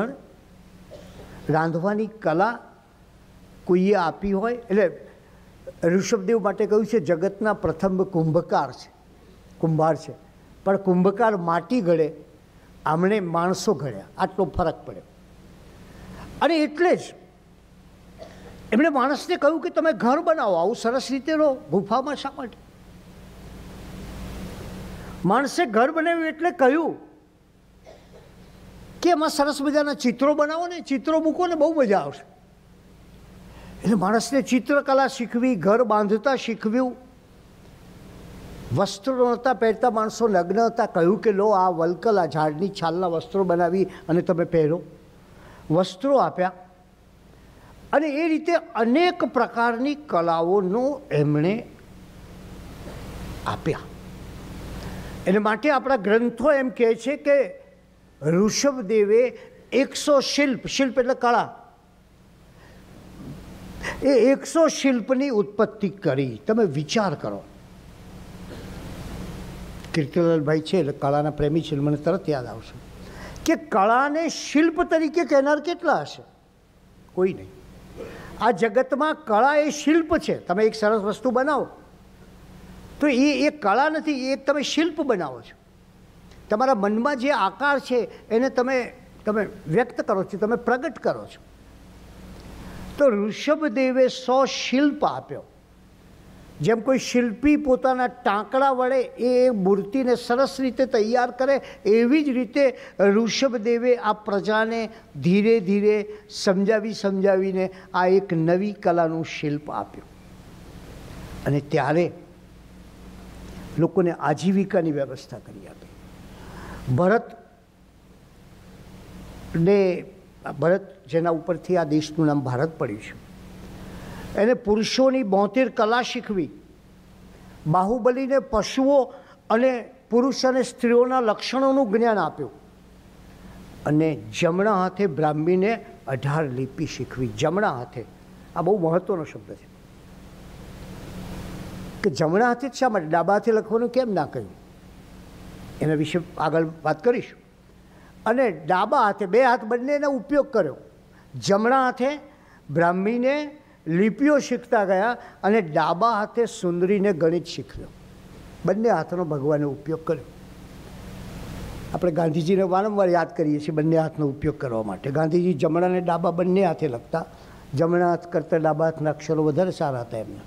રાંધવાની કલા કોઈએ આપી હોય. એટલે ઋષભદેવ માટે કહ્યું છે જગતના પ્રથમ કુંભકાર છે, કુંભાર છે, પણ કુંભકાર માટી ઘડે, આમણે માણસો ઘડ્યા, આટલો ફરક પડે. અને એટલે જ એમણે માણસને કહ્યું કે તમે ઘર બનાવો, આવું સરસ રીતે રહો ગુફામાં. શા માટે? માણસે ઘર બનાવ્યું એટલે કહ્યું કે કે એમાં સરસ મજાના ચિત્રો બનાવો ને, ચિત્રો મૂકો ને બહુ મજા આવશે. એટલે માણસને ચિત્રકલા શીખવી, ઘર બાંધતા શીખવ્યું. વસ્ત્રો નહોતા પહેરતા, માણસો લગ્ન હતા, કહ્યું કે લો આ વલકલ, આ ઝાડની છાલના વસ્ત્રો બનાવી અને તમે પહેરો. વસ્ત્રો આપ્યા અને એ રીતે અનેક પ્રકારની કલાઓનો એમણે આપ્યા. એને માટે આપણા ગ્રંથો એમ કહે છે કે ઋષભદેવે 100 શિલ્પ, શિલ્પ એટલે કળા, એ 100 શિલ્પની ઉત્પત્તિ કરી. તમે વિચાર કરો. કીર્તિલાલભાઈ છે એટલે કળાના પ્રેમી છે, મને તરત યાદ આવશે કે કળાને શિલ્પ તરીકે કહેનાર કેટલા હશે? કોઈ નહીં. આ જગતમાં કળા એ શિલ્પ છે. તમે એક સરસ વસ્તુ બનાવો તો એ કળા નથી, એ તમે શિલ્પ બનાવો છો. તમારા મનમાં જે આકાર છે એને તમે વ્યક્ત કરો છો, તમે પ્રગટ કરો છો. તો ઋષભદેવે 100 શિલ્પ આપ્યો. જેમ કોઈ શિલ્પી પોતાના ટાંકડા વડે એ મૂર્તિને સરસ રીતે તૈયાર કરે, એવી જ રીતે ઋષભદેવે આ પ્રજાને ધીરે ધીરે સમજાવીને આ એક નવી કલાનું શિલ્પ આપ્યું. અને ત્યારે લોકોને આજીવિકાની વ્યવસ્થા કરી આપી. ભરત જેના ઉપરથી આ દેશનું નામ ભારત પડ્યું છે, એને પુરુષોની 72 કલા શીખવી. બાહુબલીને પશુઓ અને પુરુષ અને સ્ત્રીઓના લક્ષણોનું જ્ઞાન આપ્યું. અને જમણા હાથે બ્રાહ્મીને 18 લિપિ શીખવી. જમણા હાથે, આ બહુ મહત્વનો શબ્દ છે કે જમણા હાથે શા માટે, ડાબા હાથે લખવાનું કેમ ના કહ્યું, એના વિશે આગળ વાત કરીશું. અને ડાબા હાથે, 2 હાથ બંનેનો ઉપયોગ કર્યો. જમણા હાથે બ્રાહ્મીને લિપિઓ શીખતા ગયા અને ડાબા હાથે સુંદરીને ગણિત શીખ્યો. બંને હાથનો ભગવાને ઉપયોગ કર્યો. આપણે ગાંધીજીને વારંવાર યાદ કરીએ છીએ બંને હાથનો ઉપયોગ કરવા માટે. ગાંધીજી જમણા અને ડાબા બંને હાથે લખતા. જમણા હાથ કરતાં ડાબા હાથના અક્ષરો વધારે સારા હતા એમના.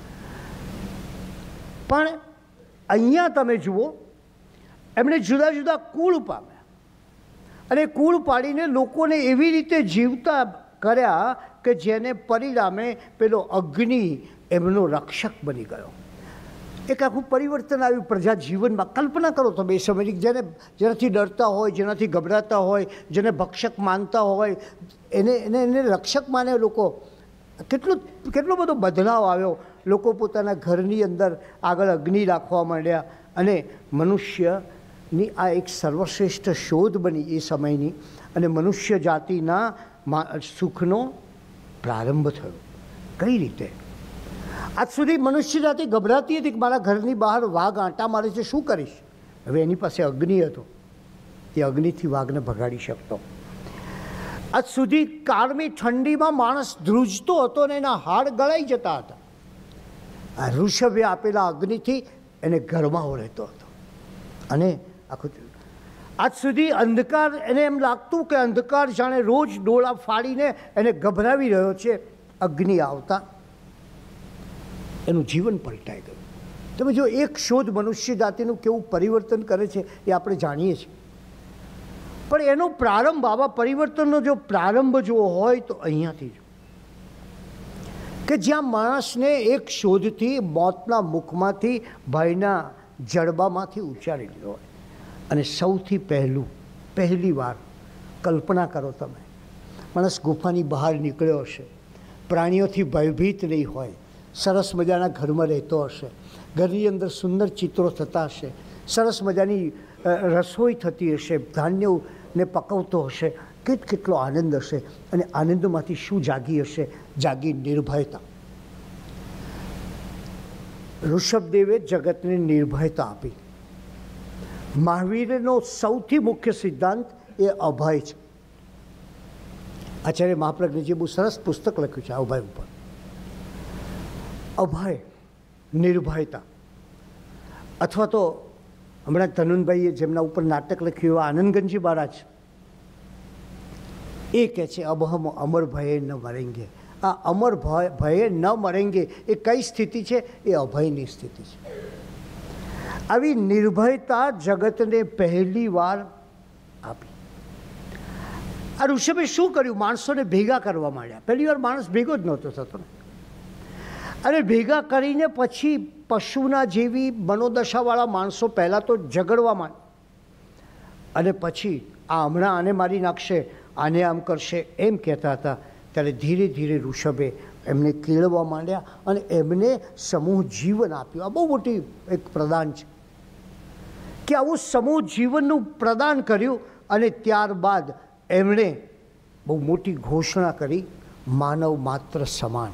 પણ અહીંયા તમે જુઓ, એમણે જુદા જુદા કુળ પામ્યા અને કુળ પાડીને લોકોને એવી રીતે જીવતા કર્યા કે જેને પરિણામે પેલો અગ્નિ એમનો રક્ષક બની ગયો. એક આખું પરિવર્તન આવ્યું પ્રજા જીવનમાં. કલ્પના કરો તમે એ સમયની, જેનાથી ડરતા હોય, જેનાથી ગભરાતા હોય, જેને ભક્ષક માનતા હોય, એને રક્ષક માને લોકો. કેટલો બધો બદલાવ આવ્યો. લોકો પોતાના ઘરની અંદર આગળ અગ્નિ રાખવા માંડ્યા અને મનુષ્યની આ એક સર્વશ્રેષ્ઠ શોધ બની એ સમયની. અને મનુષ્ય જાતિના સુખનો પ્રારંભ થયો. કઈ રીતે? આજ સુધી મનુષ્ય જાતિ ગભરાતી હતી કે મારા ઘરની બહાર વાઘ આંટા મારે છે, શું કરીશ? હવે એની પાસે અગ્નિ હતો, એ અગ્નિથી વાઘને ભગાડી શકતો. આજ સુધી કાળમી ઠંડીમાં માણસ ધ્રુજતો હતો ને એના હાડ ગળાઈ જતા હતા. આ ઋષભે આપેલા અગ્નિથી એને ગરમાવો રહેતો હતો. અને આખું આજ સુધી અંધકાર, એને એમ લાગતું કે અંધકાર જાણે રોજ ડોળા ફાડીને એને ગભરાવી રહ્યો છે. અગ્નિ આવતા એનું જીવન પલટાઈ ગયું. તમે જો એક શોધ મનુષ્ય જાતિનું કેવું પરિવર્તન કરે છે એ આપણે જાણીએ છીએ. પણ એનો પ્રારંભ, આવા પરિવર્તનનો જો પ્રારંભ જોવો હોય તો અહીંયાથી જો, કે જ્યાં માણસને એક શોધથી મોતના મુખમાંથી, ભયના જડબામાંથી ઉચ્ચારી લીધો હોય. અને સૌથી પહેલી વાર કલ્પના કરો તમે, માણસ ગુફાની બહાર નીકળ્યો હશે, પ્રાણીઓથી ભયભીત નહીં હોય, સરસ મજાના ઘરમાં રહેતો હશે, ઘરની અંદર સુંદર ચિત્રો થતા હશે, સરસ મજાની રસોઈ થતી હશે, ધાન્યને પકવતો હશે, કેટલો આનંદ હશે. અને આનંદમાંથી શું જાગી હશે? જાગી નિર્ભયતા. ઋષભદેવે જગતને નિર્ભયતા આપી. મહાવીરનો સૌથી મુખ્ય સિદ્ધાંત એ અભય છે. આચાર્ય મહાપ્રજ્ઞજીએ બહુ સરસ પુસ્તક લખ્યું છે અભય ઉપર. અભય, નિર્ભયતા. અથવા તો હમણાં ધનુનભાઈએ જેમના ઉપર નાટક લખ્યું એવા આનંદગંજી મહારાજ એ કહે છે અબહમ અમર ભયે ન મરેંગે. આ અમર ભયે ન મરેંગે એ કઈ સ્થિતિ છે? એ અભયની સ્થિતિ છે. આવી નિર્ભયતા જગતને પહેલી વાર આપી. આ ઋષભે શું કર્યું? માણસોને ભેગા કરવા માંડ્યા. પહેલી વાર માણસ ભેગો જ નહોતો થતો ને. અને ભેગા કરીને પછી પશુના જેવી મનોદશાવાળા માણસો પહેલાં તો ઝઘડવા માંડ્યા, અને પછી આ હમણાં આને મારી નાખશે, આને આમ કરશે, એમ કહેતા હતા. ત્યારે ધીરે ધીરે ઋષભે એમને કેળવવા માંડ્યા અને એમને સમૂહ જીવન આપ્યું. આ બહુ મોટી એક પ્રદાન છે કે આવું સમૂહ જીવનનું પ્રદાન કર્યું. અને ત્યારબાદ એમણે બહુ મોટી ઘોષણા કરી, માનવ માત્ર સમાન.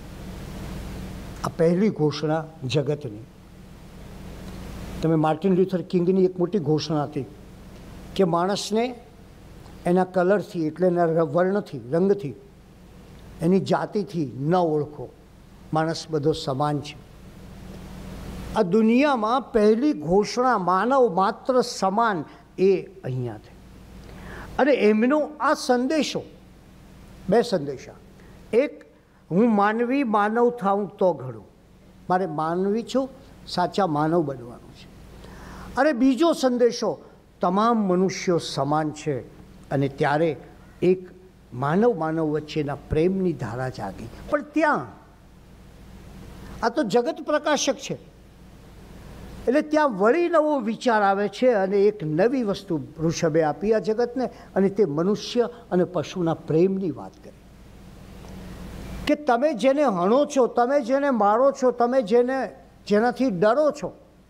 આ પહેલી ઘોષણા જગતની. તમે માર્ટિન લ્યુથર કિંગની એક મોટી ઘોષણા હતી કે માણસને એના કલરથી, એટલે એના વર્ણથી, રંગથી, એની જાતિથી ન ઓળખો. માણસ બધો સમાન છે. આ દુનિયામાં પહેલી ઘોષણા માનવ માત્ર સમાન એ અહીંયા થઈ. અને એમનો આ સંદેશો, બે સંદેશા. એક, હું માનવી માનવ થાઉં તો ઘડું, મારે માનવી છું, સાચા માનવ બનવાનું છે. અને બીજો સંદેશો, તમામ મનુષ્યો સમાન છે. અને ત્યારે એક માનવ માનવ વચ્ચેના પ્રેમની ધારા જાગી. પણ ત્યાં આ તો જગત પ્રકાશક છે, એટલે ત્યાં વળી નવો વિચાર આવે છે અને એક નવી વસ્તુ ઋષભે આપી આ જગતને. અને તે મનુષ્ય અને પશુના પ્રેમની વાત કરી કે તમે જેને હણો છો, તમે જેને મારો છો, તમે જેનાથી ડરો છો,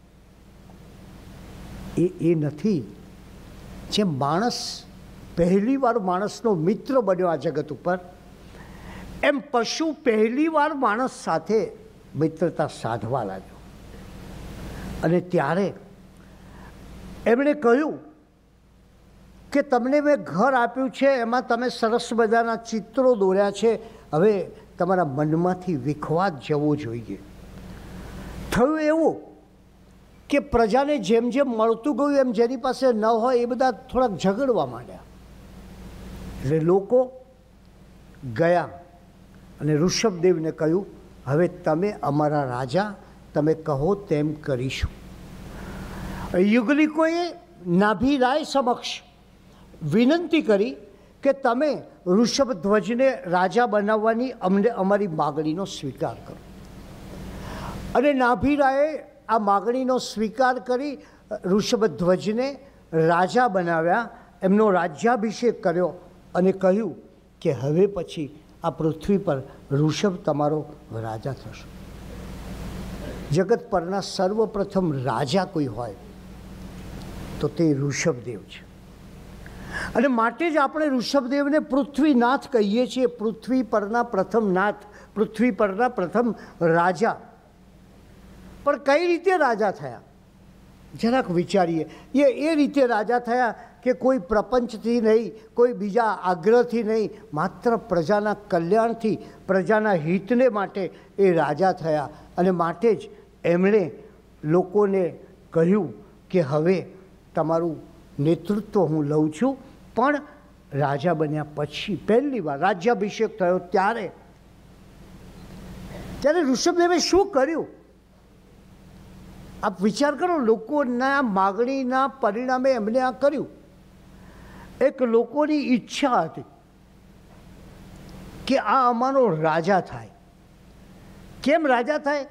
એ નથી. જે માણસ પહેલીવાર માણસનો મિત્ર બન્યો આ જગત ઉપર, એમ પશુ પહેલીવાર માણસ સાથે મિત્રતા સાધવા લાગ્યો. અને ત્યારે એમણે કહ્યું કે તમને મેં ઘર આપ્યું છે, એમાં તમે સરસ મજાના ચિત્રો દોર્યા છે, હવે તમારા મનમાંથી વિખવાદ જવો જોઈએ. થયું એવું કે પ્રજાને જેમ જેમ મળતું ગયું એમ જેની પાસે ન હોય એ બધા થોડાક ઝઘડવા માંડ્યા. એટલે લોકો ગયા અને ઋષભદેવને કહ્યું, હવે તમે અમારા રાજા, તમે કહો તેમ કરીશું. યુગલિકોએ નાભિરાય સમક્ષ વિનંતી કરી કે તમે ઋષભધ્વજને રાજા બનાવવાની અમારી માગણીનો સ્વીકાર કરો. અને નાભિરાયે આ માગણીનો સ્વીકાર કરી ઋષભધ્વજને રાજા બનાવ્યા, એમનો રાજ્યાભિષેક કર્યો અને કહ્યું કે હવે પછી આ પૃથ્વી પર ઋષભ તમારો રાજા થશે. જગત પરના સર્વપ્રથમ રાજા કોઈ હોય તો તે ઋષભદેવ છે. અને માટે જ આપણે ઋષભદેવને પૃથ્વીનાથ કહીએ છીએ. પૃથ્વી પરના પ્રથમ નાથ, પૃથ્વી પરના પ્રથમ રાજા. પણ કઈ રીતે રાજા થયા જરાક વિચારીએ. એ રીતે રાજા થયા કે કોઈ પ્રપંચથી નહીં, કોઈ બીજા આગ્રહથી નહીં, માત્ર પ્રજાના કલ્યાણથી, પ્રજાના હિતને માટે એ રાજા થયા. અને માટે જ એમણે લોકોને કહ્યું કે હવે તમારું નેતૃત્વ હું લઉં છું. પણ રાજા બન્યા પછી પહેલી વાર રાજ્યાભિષેક થયો ત્યારે ઋષભદેવે શું કર્યું? આપ વિચાર કરો, લોકોના માગણીના પરિણામે એમણે આ કર્યું. એક લોકોની ઈચ્છા હતી કે આ અમારો રાજા થાય. કેમ રાજા થાય?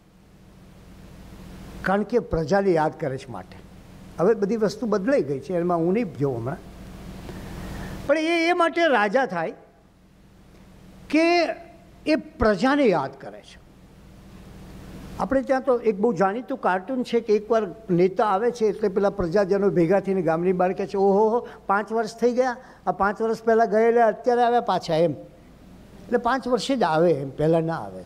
કારણ કે પ્રજાને યાદ કરે છે માટે. હવે બધી વસ્તુ બદલાઈ ગઈ છે, એમાં હું નહીં જોઉં હમણાં. પણ એ માટે રાજા થાય કે એ પ્રજાને યાદ કરે છે. આપણે ત્યાં તો એક બહુ જાણીતું કાર્ટૂન છે કે એકવાર નેતા આવે છે એટલે પેલા પ્રજાજનો ભેગા થઈને ગામની બહાર કહે છે, ઓહો 5 વર્ષ થઈ ગયા, આ 5 વર્ષ પહેલાં ગયેલા અત્યારે આવ્યા પાછા, એમ. એટલે 5 વર્ષે જ આવે, એમ પહેલાં ના આવે.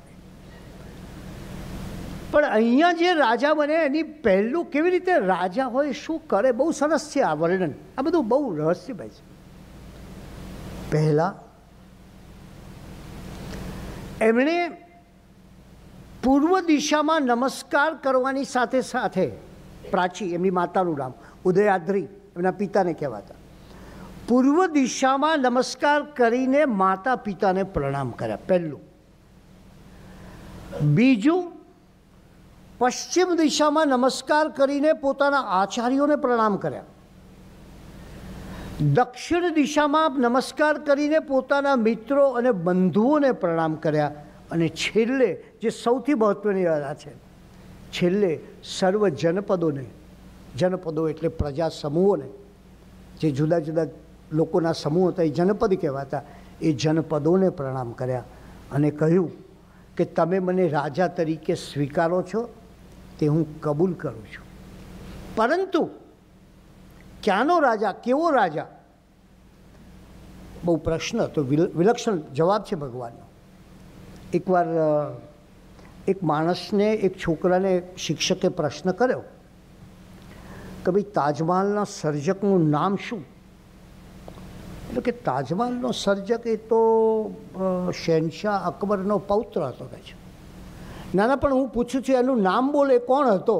પણ અહીંયા જે રાજા બને એની પહેલું કેવી રીતે રાજા હોય, શું કરે, બહુ સરસ છે આ વર્ણન. આ બધું બહુ રહસ્યમય છે. પહેલાં એમણે પૂર્વ દિશામાં નમસ્કાર કરવાની સાથે સાથે, પ્રાચી એમની માતાનું નામ, ઉદયાદ્રી એમના પિતાને કહેવાતા, પૂર્વ દિશામાં નમસ્કાર કરીને માતા પિતાને પ્રણામ કર્યા પહેલું. બીજું, પશ્ચિમ દિશામાં નમસ્કાર કરીને પોતાના આચાર્યોને પ્રણામ કર્યા. દક્ષિણ દિશામાં નમસ્કાર કરીને પોતાના મિત્રો અને બંધુઓને પ્રણામ કર્યા અને છેલ્લે જે સૌથી મહત્ત્વની વાત છે, છેલ્લે સર્વ જનપદોને, જનપદો એટલે પ્રજા સમૂહોને, જે જુદા જુદા લોકોના સમૂહ હતા એ જનપદ કહેવાતા, એ જનપદોને પ્રણામ કર્યા અને કહ્યું કે તમે મને રાજા તરીકે સ્વીકારો છો તે હું કબૂલ કરું છું, પરંતુ ક્યાંનો રાજા, કેવો રાજા? બહુ પ્રશ્ન હતો, વિલક્ષણ જવાબ છે ભગવાનનો. એકવાર એક માણસને, એક છોકરાને શિક્ષકે પ્રશ્ન કર્યો કે ભાઈ તાજમહલના સર્જકનું નામ શું? એટલે કે તાજમહલનો સર્જક એ તો શહેનશાહ અકબરનો પૌત્ર હતો કે છે. ના ના, પણ હું પૂછું છું એનું નામ બોલે, કોણ હતો?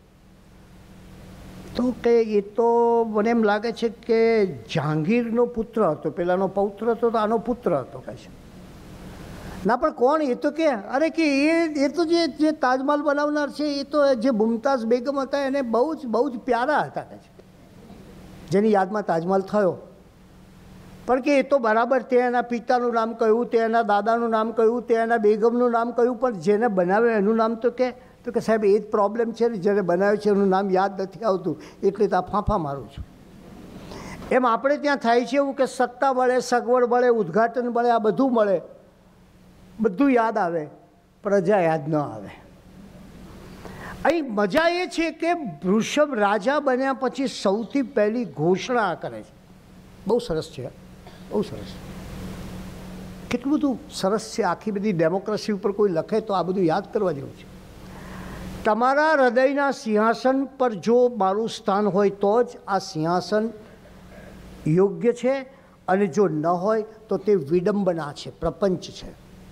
તો કે એ તો મને એમ લાગે છે કે જહાંગીરનો પુત્ર હતો, પેલાનો પૌત્ર હતો તો આનો પુત્ર હતો કે છે. ના પણ કોણ? એ તો કે અરે કે એ તો જે તાજમહલ બનાવનાર છે એ તો જે મુમતાઝ બેગમ હતા એને બહુ જ પ્યારા હતા કે છે, જેની યાદમાં તાજમહલ થયો. પણ કે એ તો બરાબર, તે એના પિતાનું નામ કહ્યું, તે એના દાદાનું નામ કહ્યું, તે એના બેગમનું નામ કહ્યું, પણ જેને બનાવ્યો એનું નામ તો કે સાહેબ એ જ પ્રોબ્લેમ છે ને, જેને બનાવ્યું છે એનું નામ યાદ નથી આવતું એટલે તો આ ફાંફા મારું છું. એમ આપણે ત્યાં થાય છે એવું કે સત્તા મળે, સગવડ મળે, ઉદ્ઘાટન મળે, આ બધું મળે, બધું યાદ આવે, પ્રજા યાદ ન આવે. અહીં મજા એ છે કે વૃષભ રાજા બન્યા પછી સૌથી પહેલી ઘોષણા કરે છે. બહુ સરસ છે, બહુ સરસ. કેટલું બધું સરસ છે. આખી બધી ડેમોક્રેસી ઉપર કોઈ લખે તો આ બધું યાદ કરવા જેવું છે. તમારા હૃદયના સિંહાસન પર જો મારું સ્થાન હોય તો જ આ સિંહાસન યોગ્ય છે, અને જો ન હોય તો તે વિડંબના છે, પ્રપંચ છે.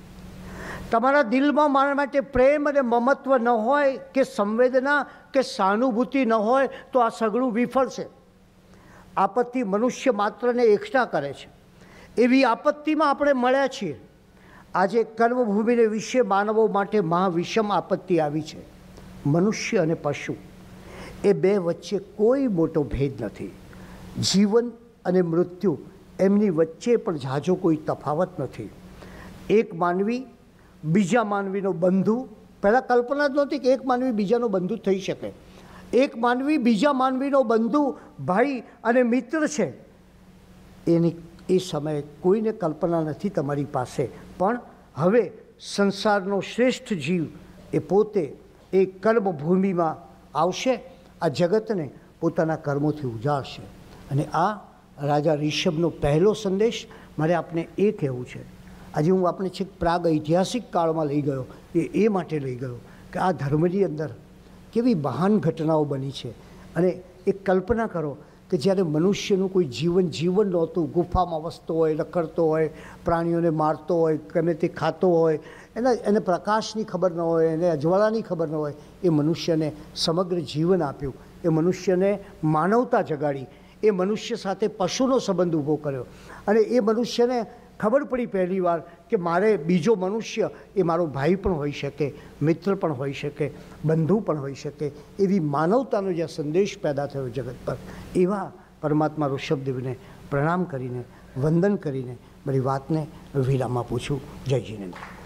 તમારા દિલમાં મારા માટે પ્રેમ અને મમત્વ ન હોય કે સંવેદના કે સહાનુભૂતિ ન હોય તો આ સઘળું વિફળ છે. આપત્તિ મનુષ્ય માત્રને એકઠા કરે છે. એવી આપત્તિમાં આપણે મળ્યા છીએ. આજે કર્મભૂમિને વિશે માનવો માટે મહાવિષમ આપત્તિ આવી છે. મનુષ્ય અને પશુ એ બે વચ્ચે કોઈ મોટો ભેદ નથી. જીવન અને મૃત્યુ એમની વચ્ચે પણ ઝાઝો કોઈ તફાવત નથી. એક માનવી બીજા માનવીનો બંધુ, પહેલાં કલ્પના જ નહોતી કે એક માનવી બીજાનો બંધુ થઈ શકે. એક માનવી બીજા માનવીનો બંધુ, ભાઈ અને મિત્ર છે. એની એ સમયે કોઈને કલ્પના નથી તમારી પાસે. પણ હવે સંસારનો શ્રેષ્ઠ જીવ એ પોતે એ કર્મભૂમિમાં આવશે, આ જગતને પોતાના કર્મોથી ઉજાડશે. અને આ રાજા રિષભનો પહેલો સંદેશ મારે આપને એ કહેવું છે. આજે હું આપણે છેક પ્રાગ ઐતિહાસિક કાળમાં લઈ ગયો, એ માટે લઈ ગયો કે આ ધર્મની અંદર કેવી મહાન ઘટનાઓ બની છે. અને એક કલ્પના કરો કે જ્યારે મનુષ્યનું કોઈ જીવન નહોતું, ગુફામાં વસતો હોય, રખડતો હોય, પ્રાણીઓને મારતો હોય, ગમે તે ખાતો હોય, એને પ્રકાશની ખબર ન હોય, એને અજવાળાની ખબર ન હોય, એ મનુષ્યને સમગ્ર જીવન આપ્યું, એ મનુષ્યને માનવતા જગાડી, એ મનુષ્ય સાથે પશુનો સંબંધ ઊભો કર્યો. અને એ મનુષ્યને ખબર પડી પહેલીવાર કે મારે બીજો મનુષ્ય એ મારો ભાઈ પણ હોઈ શકે, મિત્ર પણ હોઈ શકે, બંધુ પણ હોઈ શકે. એવી માનવતાનો જે સંદેશ પેદા થયો જગત પર, એવા પરમાત્મા ઋષભદેવને પ્રણામ કરીને, વંદન કરીને મારી વાતને વિરામ આપું છું. જય જીનેન્દ્ર.